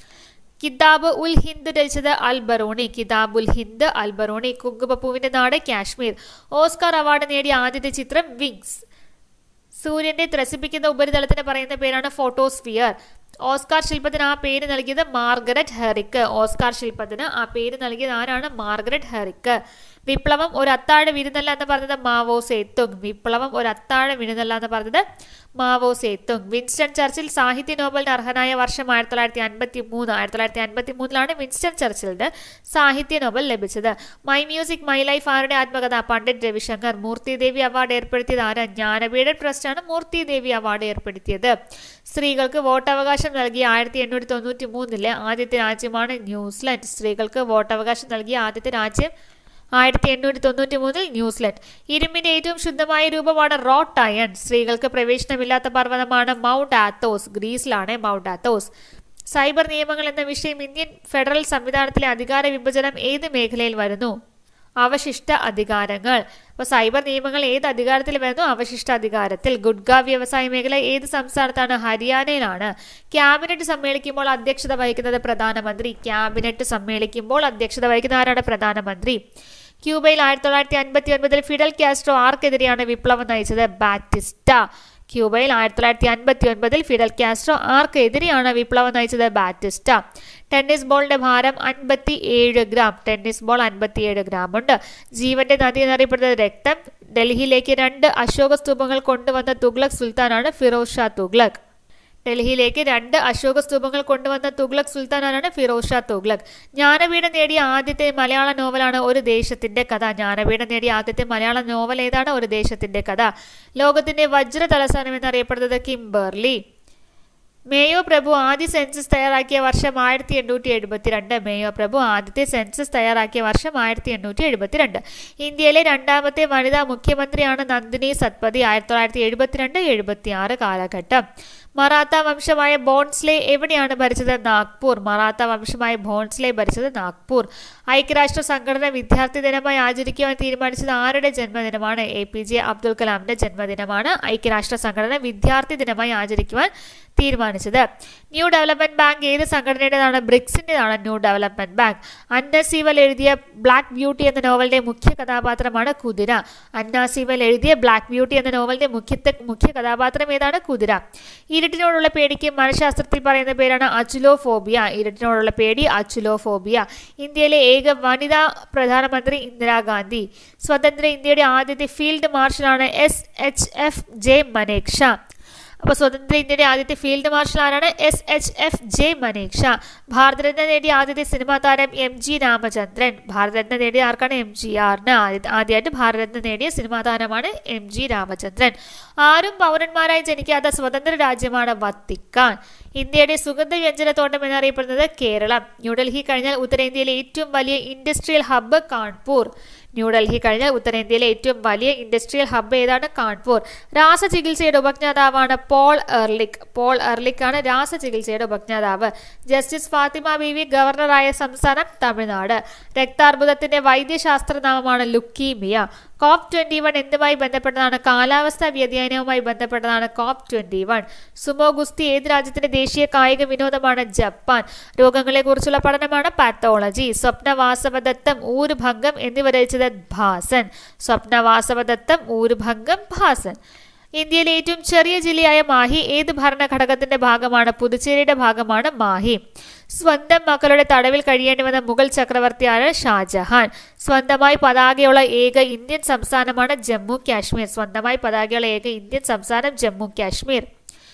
കിതാബ് ഉൽ ഹിന്ദ് രചിച്ചത് അൽബറൂണി. കിതാബ് ഉൽ ഹിന്ദ് അൽബറൂണി. കുങ്കുമപ്പൂവിന്റെ നാട് കാശ്മീർ. ഓസ്കാർ അവാർഡ് നേടിയ ആദ്യത്തെ ചിത്രം വിങ്സ്. സൂര്യന്റെ ത്രസിപ്പിക്കുന്ന ഉപരിതലത്തിന് പറയുന്ന പേരാണ് ഫോട്ടോസ്ഫിയർ. ഓസ്കാർ ശില്പത്തിന് ആ പേര് നൽകിയത് മാർഗരറ്റ് ഹെറിക്ക്. ഓസ്കാർ ശില്പത്തിന് ആ പേര് നൽകിയത് ആരാണ്? Margaret Herrick. വിപ്ലവം ഒരു അത്താഴ വിരുന്നല്ല എന്ന് പറഞ്ഞത് മാവോ സേത്തുങ്. വിപ്ലവം ഒരു അത്താഴ വിരുന്നല്ല എന്ന് പറഞ്ഞത് മാവോ സേത്തുങ്. വിൻസ്റ്റൺ ചർച്ചിൽ സാഹിത്യ നോബലിന് അർഹനായ വർഷം 1953. 1953 വിൻസ്റ്റൺ ചർച്ചിലിന് സാഹിത്യ നോബൽ ലഭിച്ചത്. മൈ മ്യൂസിക് മൈ ലൈഫ് ആരുടെ ആത്മകഥ? പണ്ഡിറ്റ് രവിശങ്കർ. മൂർത്തി ദേവി അവാർഡ് ഏർപ്പെടുത്തിയത് ആര്? ജ്ഞാനപീഠ ട്രസ്റ്റാണ് മൂർത്തി ദേവി അവാർഡ് ഏർപ്പെടുത്തിയത്. സ്ത്രീകൾക്ക് വോട്ടവകാശം നൽകിയ 1893 ആദ്യത്തെ രാജ്യമാണ് ന്യൂസിലൻഡ്. സ്ത്രീകൾക്ക് വോട്ടവകാശം നൽകിയ ആദ്യത്തെ രാജ്യം 1893 ന്യൂസിലൻഡ്. ഇരുമ്പിന്റെ ഏറ്റവും ശുദ്ധമായ രൂപമാണ് റോട്ട് അയൺ. സ്ത്രീകൾക്ക് പ്രവേശനമില്ലാത്ത പർവ്വതമാണ് മൗണ്ട് ആത്തോസ്. ഗ്രീസിലാണ് മൗണ്ട് ആത്തോസ്. സൈബർ നിയമങ്ങൾ എന്ന വിഷയം ഇന്ത്യൻ ഫെഡറൽ സംവിധാനത്തിലെ അധികാര വിഭജനം ഏത് മേഖലയിൽ വരുന്നു? അവശിഷ്ട അധികാരങ്ങൾ. അപ്പോൾ സൈബർ നിയമങ്ങൾ ഏത് അധികാരത്തിൽ വരുന്നു? അവശിഷ്ട അധികാരത്തിൽ. ഗുഡ്ക വ്യവസായ മേഖല ഏത് സംസ്ഥാനത്താണ്? ഹരിയാനയിലാണ്. ക്യാബിനറ്റ് സമ്മേളിക്കുമ്പോൾ അധ്യക്ഷത വഹിക്കുന്നത് പ്രധാനമന്ത്രി. ക്യാബിനറ്റ് സമ്മേളിക്കുമ്പോൾ അധ്യക്ഷത വഹിക്കുന്ന ആരാണ്? പ്രധാനമന്ത്രി. ക്യൂബയിൽ 1959 ഫിഡൽ കാസ്ട്രോ ആർക്കെതിരെയാണ് വിപ്ലവം നയിച്ചത്? ബാറ്റിസ്റ്റ. ക്യൂബയിൽ 1959 ഫിഡൽ കാസ്ട്രോ ആർക്കെതിരെയാണ് വിപ്ലവം നയിച്ചത്? ബാറ്റിസ്റ്റ. ടെന്നീസ് ബോളിന്റെ ഭാരം 57 ഗ്രാം. ടെന്നീസ് ബോൾ 57 ഗ്രാം ഉണ്ട്. ജീവന്റെ നദി എന്നറിയപ്പെടുന്നത് രക്തം. ഡൽഹിയിലേക്ക് 2 അശോക സ്തൂപങ്ങൾ കൊണ്ടുവന്ന തുഗ്ലക് സുൽത്താനാണ് ഫിറോസ് ഷാ തുഗ്ലക്. ഡൽഹിയിലേക്ക് 2 അശോക സ്തൂപങ്ങൾ കൊണ്ടുവന്ന തുഗ്ലക് സുൽത്താനാണ് ഫിറോസ് ഷാ തുഗ്ലക്. ജ്ഞാനപീഠം നേടിയ ആദ്യത്തെ മലയാള നോവലാണ് ഒരു ദേശത്തിന്റെ കഥ. ജ്ഞാനപീഠം നേടിയ ആദ്യത്തെ മലയാള നോവൽ ഏതാണ്? ഒരു ദേശത്തിന്റെ കഥ. ലോകത്തിന്റെ വജ്ര തലസ്ഥാനം എന്നറിയപ്പെടുന്നത് കിംബർലി. മേയോ പ്രഭു ആദ്യ സെൻസസ് തയ്യാറാക്കിയ വർഷം 1872. മേയോ പ്രഭു ആദ്യത്തെ സെൻസസ് തയ്യാറാക്കിയ വർഷം 1872. ഇന്ത്യയിലെ രണ്ടാമത്തെ വനിതാ മുഖ്യമന്ത്രിയാണ് നന്ദിനി സത്പതി. 1972-76 കാലഘട്ടം. മറാത്ത വംശമായ ബോൺസ്ലെ എവിടെയാണ് ഭരിച്ചത്? നാഗ്പൂർ. മറാത്ത വംശമായ ബോൺസ്ലെ ഭരിച്ചത് നാഗ്പൂർ. ഐക്യരാഷ്ട്ര സംഘടന വിദ്യാർത്ഥി ദിനമായി ആചരിക്കുവാൻ തീരുമാനിച്ചത് ആരുടെ ജന്മദിനമാണ്? APJ അബ്ദുൽ കലാമിന്റെ ജന്മദിനമാണ് ഐക്യരാഷ്ട്ര സംഘടന വിദ്യാർത്ഥി ദിനമായി ആചരിക്കുവാൻ തീരുമാനിച്ചത്. ന്യൂ ഡെവലപ്മെന്റ് ബാങ്ക് ഏത് സംഘടനയുടേതാണ്? ബ്രിക്സിന്റേതാണ് new development bank. Anna Sewell എഴുതിയ ബ്ലാക്ക് ബ്യൂട്ടി എന്ന നോവലിന്റെ മുഖ്യ കഥാപാത്രമാണ് കുതിര. അന്ന സീവൽ എഴുതിയ ബ്ലാക്ക് ബ്യൂട്ടി എന്ന നോവലിന്റെ മുഖ്യ കഥാപാത്രം ഏതാണ്? കുതിര. ഇരുട്ടിനോടുള്ള പേടിക്ക് മനഃശാസ്ത്രത്തിൽ പറയുന്ന പേരാണ് അച്ചുലോഫോബിയ. ഇരുട്ടിനോടുള്ള പേടി അച്ചുലോഫോബിയ. ഇന്ത്യയിലെ ഏക വനിതാ പ്രധാനമന്ത്രി ഇന്ദിരാഗാന്ധി. സ്വതന്ത്ര ഇന്ത്യയുടെ ആദ്യത്തെ ഫീൽഡ് മാർഷലാണ് SHF ജെ മനേക്ഷ. അപ്പോൾ സ്വതന്ത്ര ഇന്ത്യയുടെ ആദ്യത്തെ ഫീൽഡ് മാർഷൽ ആരാണ്? SHF J Manekshaw. ഭാരതരത്ന നേടിയ ആദ്യത്തെ സിനിമാ താരം MG രാമചന്ദ്രൻ. ഭാരതരത്ന നേടിയ ആർക്കാണ്? MGRന്. ആദ്യമായിട്ട് ഭാരതരത്ന നേടിയ സിനിമാ താരമാണ് MG രാമചന്ദ്രൻ. ആരും പൗരന്മാരായി ജനിക്കാത്ത സ്വതന്ത്ര രാജ്യമാണ് വത്തിക്കാൻ. ഇന്ത്യയുടെ സുഗന്ധ വ്യഞ്ജനത്തോട്ടം എന്നറിയപ്പെടുന്നത് കേരളം. ന്യൂഡൽഹി കഴിഞ്ഞാൽ ഉത്തരേന്ത്യയിലെ ഏറ്റവും വലിയ ഇൻഡസ്ട്രിയൽ ഹബ്ബ് കാൺപൂർ. ന്യൂഡൽഹി കഴിഞ്ഞാൽ ഉത്തരേന്ത്യയിലെ ഏറ്റവും വലിയ ഇൻഡസ്ട്രിയൽ ഹബ്ബ് ഏതാണ്? കാൺപൂർ. രാസചികിത്സയുടെ ഉപജ്ഞാതാവാണ് പോൾ എർലിക്. പോൾ എർലിക് ആണ് രാസചികിത്സയുടെ ഉപജ്ഞാതാവ്. ജസ്റ്റിസ് ഫാത്തിമ ബീവി ഗവർണറായ സംസ്ഥാനം തമിഴ്നാട്. രക്താർബുദത്തിന്റെ വൈദ്യശാസ്ത്ര നാമമാണ് ലുക്കീമിയ. COP21 എന്തുമായി ബന്ധപ്പെട്ടതാണ്? കാലാവസ്ഥാ വ്യതിയാനവുമായി ബന്ധപ്പെട്ടതാണ് COP21. സുമോ ഗുസ്തി ഏത് രാജ്യത്തിന്റെ ദേശീയ കായിക വിനോദമാണ്? ജപ്പാൻ. രോഗങ്ങളെ കുറിച്ചുള്ള പഠനമാണ് പാത്തോളജി. സ്വപ്നവാസവദത്തം, ഊരുഭംഗം എന്നിവ രചിച്ചത് ഭാസൻ. സ്വപ്നവാസവദത്തം, ഊരുഭംഗം, ഭാസൻ. ഇന്ത്യയിലെ ഏറ്റവും ചെറിയ ജില്ലയായ മാഹി ഏത് ഭരണഘടകത്തിന്റെ ഭാഗമാണ്? പുതുച്ചേരിയുടെ ഭാഗമാണ് മാഹി. സ്വന്തം മക്കളുടെ തടവിൽ കഴിയേണ്ടി വന്ന മുഗൾ ചക്രവർത്തിയാണ് ഷാജഹാൻ. സ്വന്തമായി പതാകയുള്ള ഏക ഇന്ത്യൻ സംസ്ഥാനമാണ് ജമ്മു കാശ്മീർ. സ്വന്തമായി പതാകയുള്ള ഏക ഇന്ത്യൻ സംസ്ഥാനം Jammu Kashmir.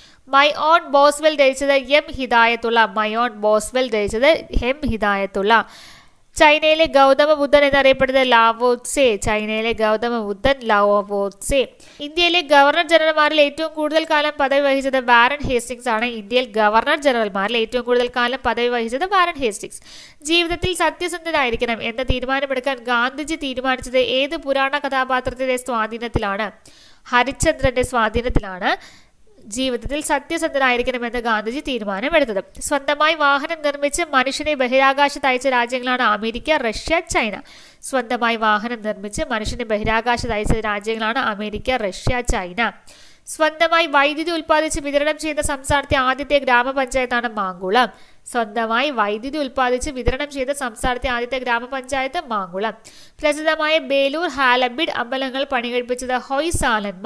My own Boswell രചിച്ചത് M Hidayatullah. My own Boswell രചിച്ചത് M ഹിദായത്തുള്ള. ചൈനയിലെ ഗൗതമ ബുദ്ധൻ എന്നറിയപ്പെടുന്നത് ലാവോത്സെ. ചൈനയിലെ ഗൗതമ ബുദ്ധൻ ലാവോത്സെ. ഇന്ത്യയിലെ ഗവർണർ ജനറൽമാരിൽ ഏറ്റവും കൂടുതൽ കാലം പദവി വഹിച്ചത് വാരൻ ഹേസ്റ്റിംഗ്സ് ആണ്. ഇന്ത്യയിൽ ഗവർണർ ജനറൽമാരിൽ ഏറ്റവും കൂടുതൽ കാലം പദവി വഹിച്ചത് വാരൻ ഹേസ്റ്റിംഗ്സ്. ജീവിതത്തിൽ സത്യസന്ധനായിരിക്കണം എന്ന തീരുമാനമെടുക്കാൻ ഗാന്ധിജി തീരുമാനിച്ചത് ഏത് പുരാണ കഥാപാത്രത്തിന്റെ സ്വാധീനത്തിലാണ്? ഹരിശ്ചന്ദ്രന്റെ സ്വാധീനത്തിലാണ് ജീവിതത്തിൽ സത്യസന്ധനായിരിക്കണമെന്ന് ഗാന്ധിജി തീരുമാനമെടുത്തത്. സ്വന്തമായി വാഹനം നിർമ്മിച്ച് മനുഷ്യനെ ബഹിരാകാശത്ത് അയച്ച രാജ്യങ്ങളാണ് അമേരിക്ക, റഷ്യ, ചൈന. സ്വന്തമായി വാഹനം നിർമ്മിച്ച് മനുഷ്യനെ ബഹിരാകാശത്ത് അയച്ച രാജ്യങ്ങളാണ് അമേരിക്ക, റഷ്യ, ചൈന. സ്വന്തമായി വൈദ്യുതി ഉൽപ്പാദിച്ച് വിതരണം ചെയ്യുന്ന സംസ്ഥാനത്തെ ആദ്യത്തെ ഗ്രാമപഞ്ചായത്താണ് മാങ്കുളം. സ്വന്തമായി വൈദ്യുതി ഉൽപ്പാദിച്ച് വിതരണം ചെയ്ത സംസ്ഥാനത്തെ ആദ്യത്തെ ഗ്രാമപഞ്ചായത്ത് മാങ്കുളം. പ്രസിദ്ധമായ ബേലൂർ, ഹാലബിഡ് അമ്പലങ്ങൾ പണികഴിപ്പിച്ചത് ഹൊയ്സാലന്മാർ.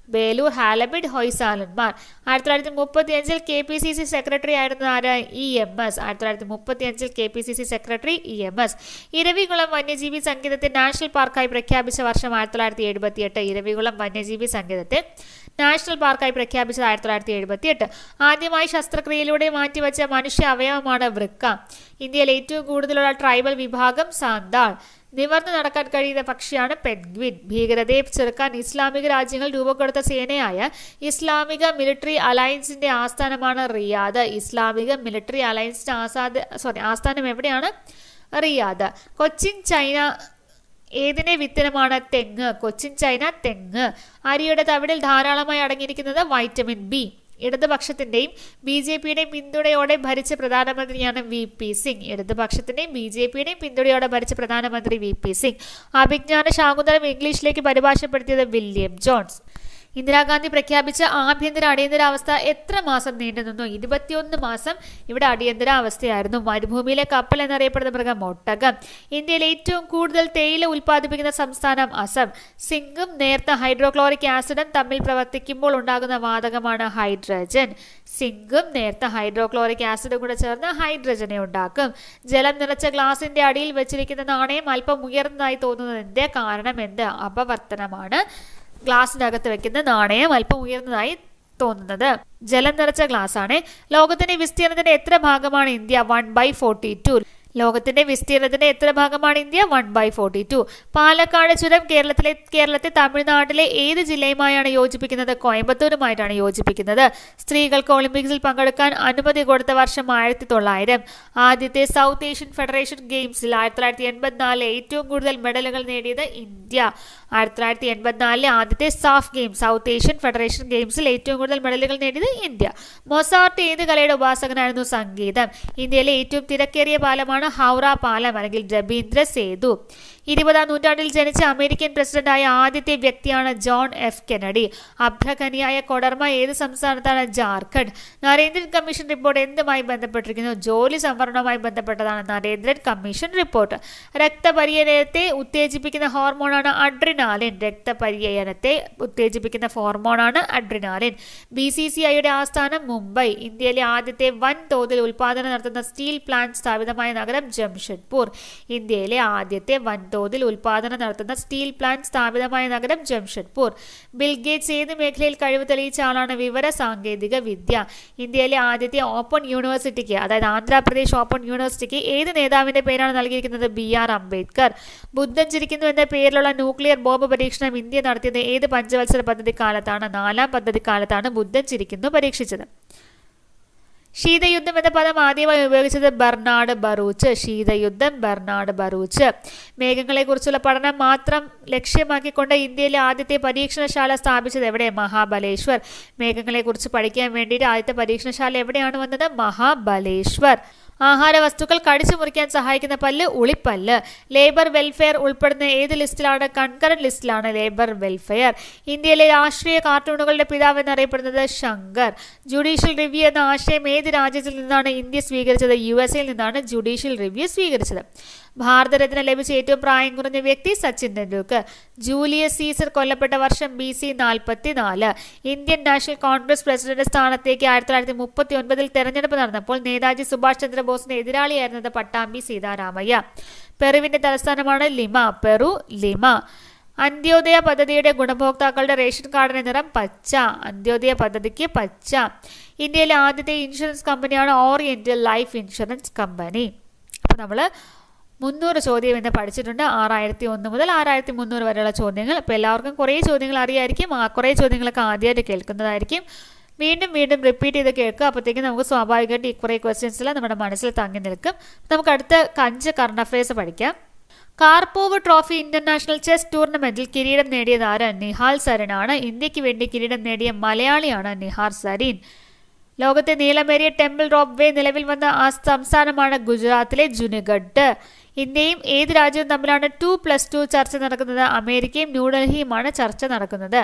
ബേലൂർ, ഹാലബിഡ്, ഹൊയ്സാലന്മാർ. 1935 KPCC സെക്രട്ടറി ആയിരുന്ന ആര്? EMS. 1935 KPCC secretary EMS. Eravikulam വന്യജീവി സങ്കേതത്തെ നാഷണൽ പാർക്കായി പ്രഖ്യാപിച്ച വർഷം 1978. ഇരവികുളം വന്യജീവി സങ്കേതത്തെ നാഷണൽ പാർക്കായി പ്രഖ്യാപിച്ചത് 1978. ആദ്യമായി ശസ്ത്രക്രിയയിലൂടെ മാറ്റിവെച്ച മനുഷ്യ അവയവമാണ് വൃക്ക. ഇന്ത്യയിൽ ഏറ്റവും കൂടുതലുള്ള ട്രൈബൽ വിഭാഗം സാന്താൾ. നിവർന്നു നടക്കാൻ കഴിയുന്ന പക്ഷിയാണ് പെൻഗ്വിൻ. ഭീകരതയെ ചെറുക്കാൻ ഇസ്ലാമിക രാജ്യങ്ങൾ രൂപം കൊടുത്ത സേനയായ ഇസ്ലാമിക മിലിറ്ററി അലയൻസിന്റെ ആസ്ഥാനമാണ് റിയാദ്. ഇസ്ലാമിക മിലിറ്ററി അലയൻസിന്റെ ആസ്ഥാനം എവിടെയാണ്? റിയാദ്. കൊച്ചിൻ ചൈന ഏതിന്റെ വിത്തനമാണ്? തെങ്ങ്. കൊച്ചിൻ ചൈന തെങ്ങ്. അരിയുടെ തവിടിൽ ധാരാളമായി അടങ്ങിയിരിക്കുന്നത് വൈറ്റമിൻ ബി. ഇടതുപക്ഷത്തിന്റെയും BJPയുടെയും പിന്തുണയോടെ ഭരിച്ച പ്രധാനമന്ത്രിയാണ് VP സിംഗ്. ഇടതുപക്ഷത്തിന്റെയും BJPയുടെയും പിന്തുണയോടെ ഭരിച്ച പ്രധാനമന്ത്രി VP സിംഗ്. അഭിജ്ഞാന ശാകുന്തളം ഇംഗ്ലീഷിലേക്ക് പരിഭാഷപ്പെടുത്തിയത് വില്യം ജോൺസ്. ഇന്ദിരാഗാന്ധി പ്രഖ്യാപിച്ച ആഭ്യന്തര അടിയന്തരാവസ്ഥ എത്ര മാസം നീണ്ടുനിന്നു? 21 മാസം ഇവിടെ അടിയന്തരാവസ്ഥയായിരുന്നു. മരുഭൂമിയിലെ കപ്പൽ എന്നറിയപ്പെടുന്ന മൃഗം ഒട്ടകം. ഇന്ത്യയിൽ ഏറ്റവും കൂടുതൽ തേയില ഉൽപ്പാദിപ്പിക്കുന്ന സംസ്ഥാനം അസം. സിങ്കും നേർത്ത ഹൈഡ്രോക്ലോറിക് ആസിഡും തമ്മിൽ പ്രവർത്തിക്കുമ്പോൾ ഉണ്ടാകുന്ന വാതകമാണ് ഹൈഡ്രജൻ. സിങ്കും നേർത്ത ഹൈഡ്രോക്ലോറിക് ആസിഡും കൂടെ ചേർന്ന് ഹൈഡ്രജനെ ഉണ്ടാക്കും. ജലം നിറച്ച ഗ്ലാസിന്റെ അടിയിൽ വെച്ചിരിക്കുന്ന നാണയം അല്പം ഉയർന്നതായി തോന്നുന്നതിന്റെ കാരണം എന്ത്? അപവർത്തനമാണ്. ഗ്ലാസിനകത്ത് വെക്കുന്ന നാണയം അല്പം ഉയർന്നതായി തോന്നുന്നത്. ജലം നിറച്ച ഗ്ലാസ് ആണ്. ലോകത്തിന്റെ വിസ്തീർണത്തിന്റെ എത്ര ഭാഗമാണ് ഇന്ത്യ? 1/42. ലോകത്തിന്റെ വിസ്തീർണത്തിന്റെ എത്ര ഭാഗമാണ് ഇന്ത്യ? 1/42. പാലക്കാട് ചുരം കേരളത്തെ തമിഴ്നാട്ടിലെ ഏത് ജില്ലയുമായാണ് യോജിപ്പിക്കുന്നത്? കോയമ്പത്തൂരുമായിട്ടാണ് യോജിപ്പിക്കുന്നത്. സ്ത്രീകൾക്ക് ഒളിമ്പിക്സിൽ പങ്കെടുക്കാൻ അനുമതി കൊടുത്ത വർഷം 1900. ആദ്യത്തെ സൗത്ത് ഏഷ്യൻ ഫെഡറേഷൻ ഗെയിംസിൽ 1984 ഏറ്റവും കൂടുതൽ മെഡലുകൾ നേടിയത് ഇന്ത്യ. 1984 ആദ്യത്തെ SAF games south Asian federation ഗെയിംസിൽ ഏറ്റവും കൂടുതൽ മെഡലുകൾ നേടിയത് ഇന്ത്യ. മൊസാർട്ട് ഏത് കലയുടെ ഉപാസകനായിരുന്നു? സംഗീതം. ഇന്ത്യയിലെ ഏറ്റവും തിരക്കേറിയ പാലമാണ് ഹൗറ പാലം അല്ലെങ്കിൽ രബീന്ദ്ര സേതു. 20ാം നൂറ്റാണ്ടിൽ ജനിച്ച അമേരിക്കൻ പ്രസിഡന്റായ ആദ്യത്തെ വ്യക്തിയാണ് ജോൺ F കെനഡി. അഭ്രഖനിയായ കൊഡർമ ഏത് സംസ്ഥാനത്താണ്? ജാർഖണ്ഡ്. നരേന്ദ്രൻ കമ്മീഷൻ റിപ്പോർട്ട് എന്തുമായി ബന്ധപ്പെട്ടിരിക്കുന്നു? ജോലി സംവരണവുമായി ബന്ധപ്പെട്ടതാണ് നരേന്ദ്രൻ കമ്മീഷൻ റിപ്പോർട്ട്. രക്തപര്യനത്തെ ഉത്തേജിപ്പിക്കുന്ന ഹോർമോണാണ് അഡ്രിനാലിൻ. രക്തപര്യനത്തെ ഉത്തേജിപ്പിക്കുന്ന ഹോർമോണാണ് അഡ്രിനാലിൻ. BCCIയുടെ ആസ്ഥാനം മുംബൈ. ഇന്ത്യയിലെ ആദ്യത്തെ വൻതോതിൽ ഉൽപാദനം നടത്തുന്ന സ്റ്റീൽ പ്ലാന്റ് സ്ഥാപിതമായ നഗരം ജംഷഡ്പൂർ. ഇന്ത്യയിലെ ആദ്യത്തെ വൻതോതിൽ ഉൽപാദനം നടത്തുന്ന സ്റ്റീൽ പ്ലാന്റ് സ്ഥാപിതമായ നഗരം ജംഷഡ്പൂർ. ബിൽഗേറ്റ്സ് ഏത് മേഖലയിൽ കഴിവ് തെളിയിച്ച ആളാണ്? വിവര സാങ്കേതിക വിദ്യ. ഇന്ത്യയിലെ ആദ്യത്തെ ഓപ്പൺ യൂണിവേഴ്സിറ്റിക്ക് അതായത് ആന്ധ്രാപ്രദേശ് ഓപ്പൺ യൂണിവേഴ്സിറ്റിക്ക് ഏത് നേതാവിന്റെ പേരാണ് നൽകിയിരിക്കുന്നത്? BR അംബേദ്കർ. ബുദ്ധൻ ചിരിക്കുന്നു എന്ന പേരിലുള്ള ന്യൂക്ലിയർ ബോംബ് പരീക്ഷണം ഇന്ത്യ നടത്തിയത് ഏത് പഞ്ചവത്സര പദ്ധതി കാലത്താണ്? 4ാം പദ്ധതി കാലത്താണ് ബുദ്ധൻ ചിരിക്കുന്നു പരീക്ഷിച്ചത്. ശീതയുദ്ധം എന്ന പദം ആദ്യമായി ഉപയോഗിച്ചത് ബർണാഡ് ബറൂച്ച്. ശീതയുദ്ധം ബർണാഡ് ബറൂച്ച്. മേഘങ്ങളെക്കുറിച്ചുള്ള പഠനം മാത്രം ലക്ഷ്യമാക്കിക്കൊണ്ട് ഇന്ത്യയിലെ ആദ്യത്തെ പരീക്ഷണശാല സ്ഥാപിച്ചത് എവിടെ? മഹാബലേശ്വർ. മേഘങ്ങളെക്കുറിച്ച് പഠിക്കാൻ വേണ്ടിയിട്ട് ആദ്യത്തെ പരീക്ഷണശാല എവിടെയാണ് വന്നത്? മഹാബലേശ്വർ. ആഹാര വസ്തുക്കൾ കടിച്ചു മുറിക്കാൻ സഹായിക്കുന്ന പല്ല് ഉളിപ്പല്ല്. ലേബർ വെൽഫെയർ ഉൾപ്പെടുന്ന ഏത് ലിസ്റ്റിലാണ്? കൺകറന്റ് ലിസ്റ്റിലാണ് ലേബർ വെൽഫെയർ. ഇന്ത്യയിലെ രാഷ്ട്രീയ കാർട്ടൂണുകളുടെ പിതാവ് എന്നറിയപ്പെടുന്നത് ശങ്കർ. ജുഡീഷ്യൽ റിവ്യൂ എന്ന ആശയം ഏത് രാജ്യത്തിൽ നിന്നാണ് ഇന്ത്യ സ്വീകരിച്ചത്? USA നിന്നാണ് ജുഡീഷ്യൽ റിവ്യൂ സ്വീകരിച്ചത്. ഭാരതരത്ന ലഭിച്ച ഏറ്റവും പ്രായം കുറഞ്ഞ വ്യക്തി സച്ചിൻ ടെണ്ടുൽക്കർ. ജൂലിയസ് സീസർ കൊല്ലപ്പെട്ട വർഷം BC 44. Indian national Congress president സ്ഥാനത്തേക്ക് 1939 തെരഞ്ഞെടുപ്പ് നടന്നപ്പോൾ നേതാജി സുഭാഷ് ചന്ദ്രബോസിന്റെ എതിരാളിയായിരുന്നത് പട്ടാമ്പി സീതാരാമയ്യ. പെറുവിന്റെ തലസ്ഥാനമാണ് ലിമ. പെറു ലിമ. അന്ത്യോദയ പദ്ധതിയുടെ ഗുണഭോക്താക്കളുടെ റേഷൻ കാർഡിന്റെ നിറം പച്ച. അന്ത്യോദയ പദ്ധതിക്ക് പച്ച. ഇന്ത്യയിലെ ആദ്യത്തെ ഇൻഷുറൻസ് കമ്പനിയാണ് ഓറിയന്റൽ ലൈഫ് ഇൻഷുറൻസ് കമ്പനി. അപ്പോൾ നമ്മൾ 300 ചോദ്യം എന്ന് പഠിച്ചിട്ടുണ്ട്. 6001 മുതൽ 6300 വരെയുള്ള ചോദ്യങ്ങൾ. അപ്പോൾ എല്ലാവർക്കും കുറേ ചോദ്യങ്ങൾ അറിയായിരിക്കും. ആ കുറേ ചോദ്യങ്ങളൊക്കെ ആദ്യമായിട്ട് കേൾക്കുന്നതായിരിക്കും. വീണ്ടും റിപ്പീറ്റ് ചെയ്ത് കേൾക്കുക. അപ്പോഴത്തേക്കും നമുക്ക് സ്വാഭാവികമായിട്ട് ഈ കുറേ ക്വസ്റ്റ്യൻസെല്ലാം നമ്മുടെ മനസ്സിൽ തങ്ങി നിൽക്കും. നമുക്ക് അടുത്ത 5 കറണ്ട് അഫയേഴ്സ് പഠിക്കാം. കാർപോവ് ട്രോഫി ഇന്റർനാഷണൽ ചെസ് ടൂർണമെന്റിൽ കിരീടം നേടിയത് ആര്? നിഹാൽ സരീനാണ്. ഇന്ത്യക്ക് വേണ്ടി കിരീടം നേടിയ മലയാളിയാണ് നിഹാൽ സരീൻ. ലോകത്തെ നീളമേറിയ ടെമ്പിൾ റോപ്പ് വേ നിലവിൽ വന്ന ആ സംസ്ഥാനമാണ് ഗുജറാത്തിലെ ജുനഗഡ്. ഇന്ത്യയും ഏത് രാജ്യവും തമ്മിലാണ് 2+2 ചർച്ച നടക്കുന്നത്? അമേരിക്കയും ന്യൂഡൽഹിയുമാണ് ചർച്ച നടക്കുന്നത്.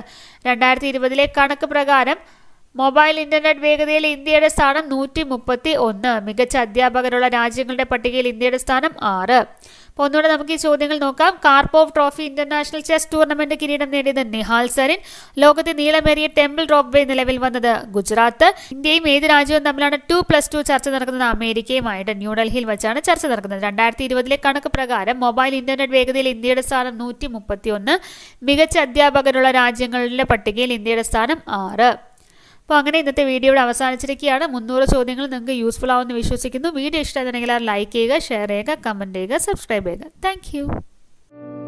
2020 കണക്ക് പ്രകാരം മൊബൈൽ ഇന്റർനെറ്റ് വേഗതയിൽ ഇന്ത്യയുടെ സ്ഥാനം 131. മികച്ച അധ്യാപകരുള്ള രാജ്യങ്ങളുടെ പട്ടികയിൽ ഇന്ത്യയുടെ സ്ഥാനം 6. അപ്പോൾ ഒന്നുകൂടെ നമുക്ക് ഈ ചോദ്യങ്ങൾ നോക്കാം. Karpov trophy international chess tournament കിരീടം നേടിയത് നിഹാൽ സരിൻ. ലോകത്തെ നീളമേറിയ ടെമ്പിൾ റോപ്പ് വേ നിലവിൽ വന്നത് ഗുജറാത്ത്. ഇന്ത്യയും ഏത് രാജ്യവും തമ്മിലാണ് 2+2 ചർച്ച നടക്കുന്നത്? അമേരിക്കയുമായിട്ട് ന്യൂഡൽഹിയിൽ വെച്ചാണ് ചർച്ച നടക്കുന്നത്. 2020 കണക്ക് പ്രകാരം മൊബൈൽ ഇന്റർനെറ്റ് വേഗതയിൽ ഇന്ത്യയുടെ സ്ഥാനം 131. മികച്ച അധ്യാപകരുള്ള രാജ്യങ്ങളുടെ പട്ടികയിൽ ഇന്ത്യയുടെ സ്ഥാനം 6. അപ്പോൾ അങ്ങനെ ഇന്നത്തെ വീഡിയോ ഇവിടെ അവസാനിച്ചിരിക്കുകയാണ്. 300 ചോദ്യങ്ങൾ നിങ്ങൾക്ക് യൂസ്ഫുൾ ആവുമെന്ന് വിശ്വസിക്കുന്നു. വീഡിയോ ഇഷ്ടമായിട്ടുണ്ടെങ്കിൽ ലൈക്ക് ചെയ്യുക, ഷെയർ ചെയ്യുക, കമൻറ്റ് ചെയ്യുക, സബ്സ്ക്രൈബ് ചെയ്യുക. താങ്ക്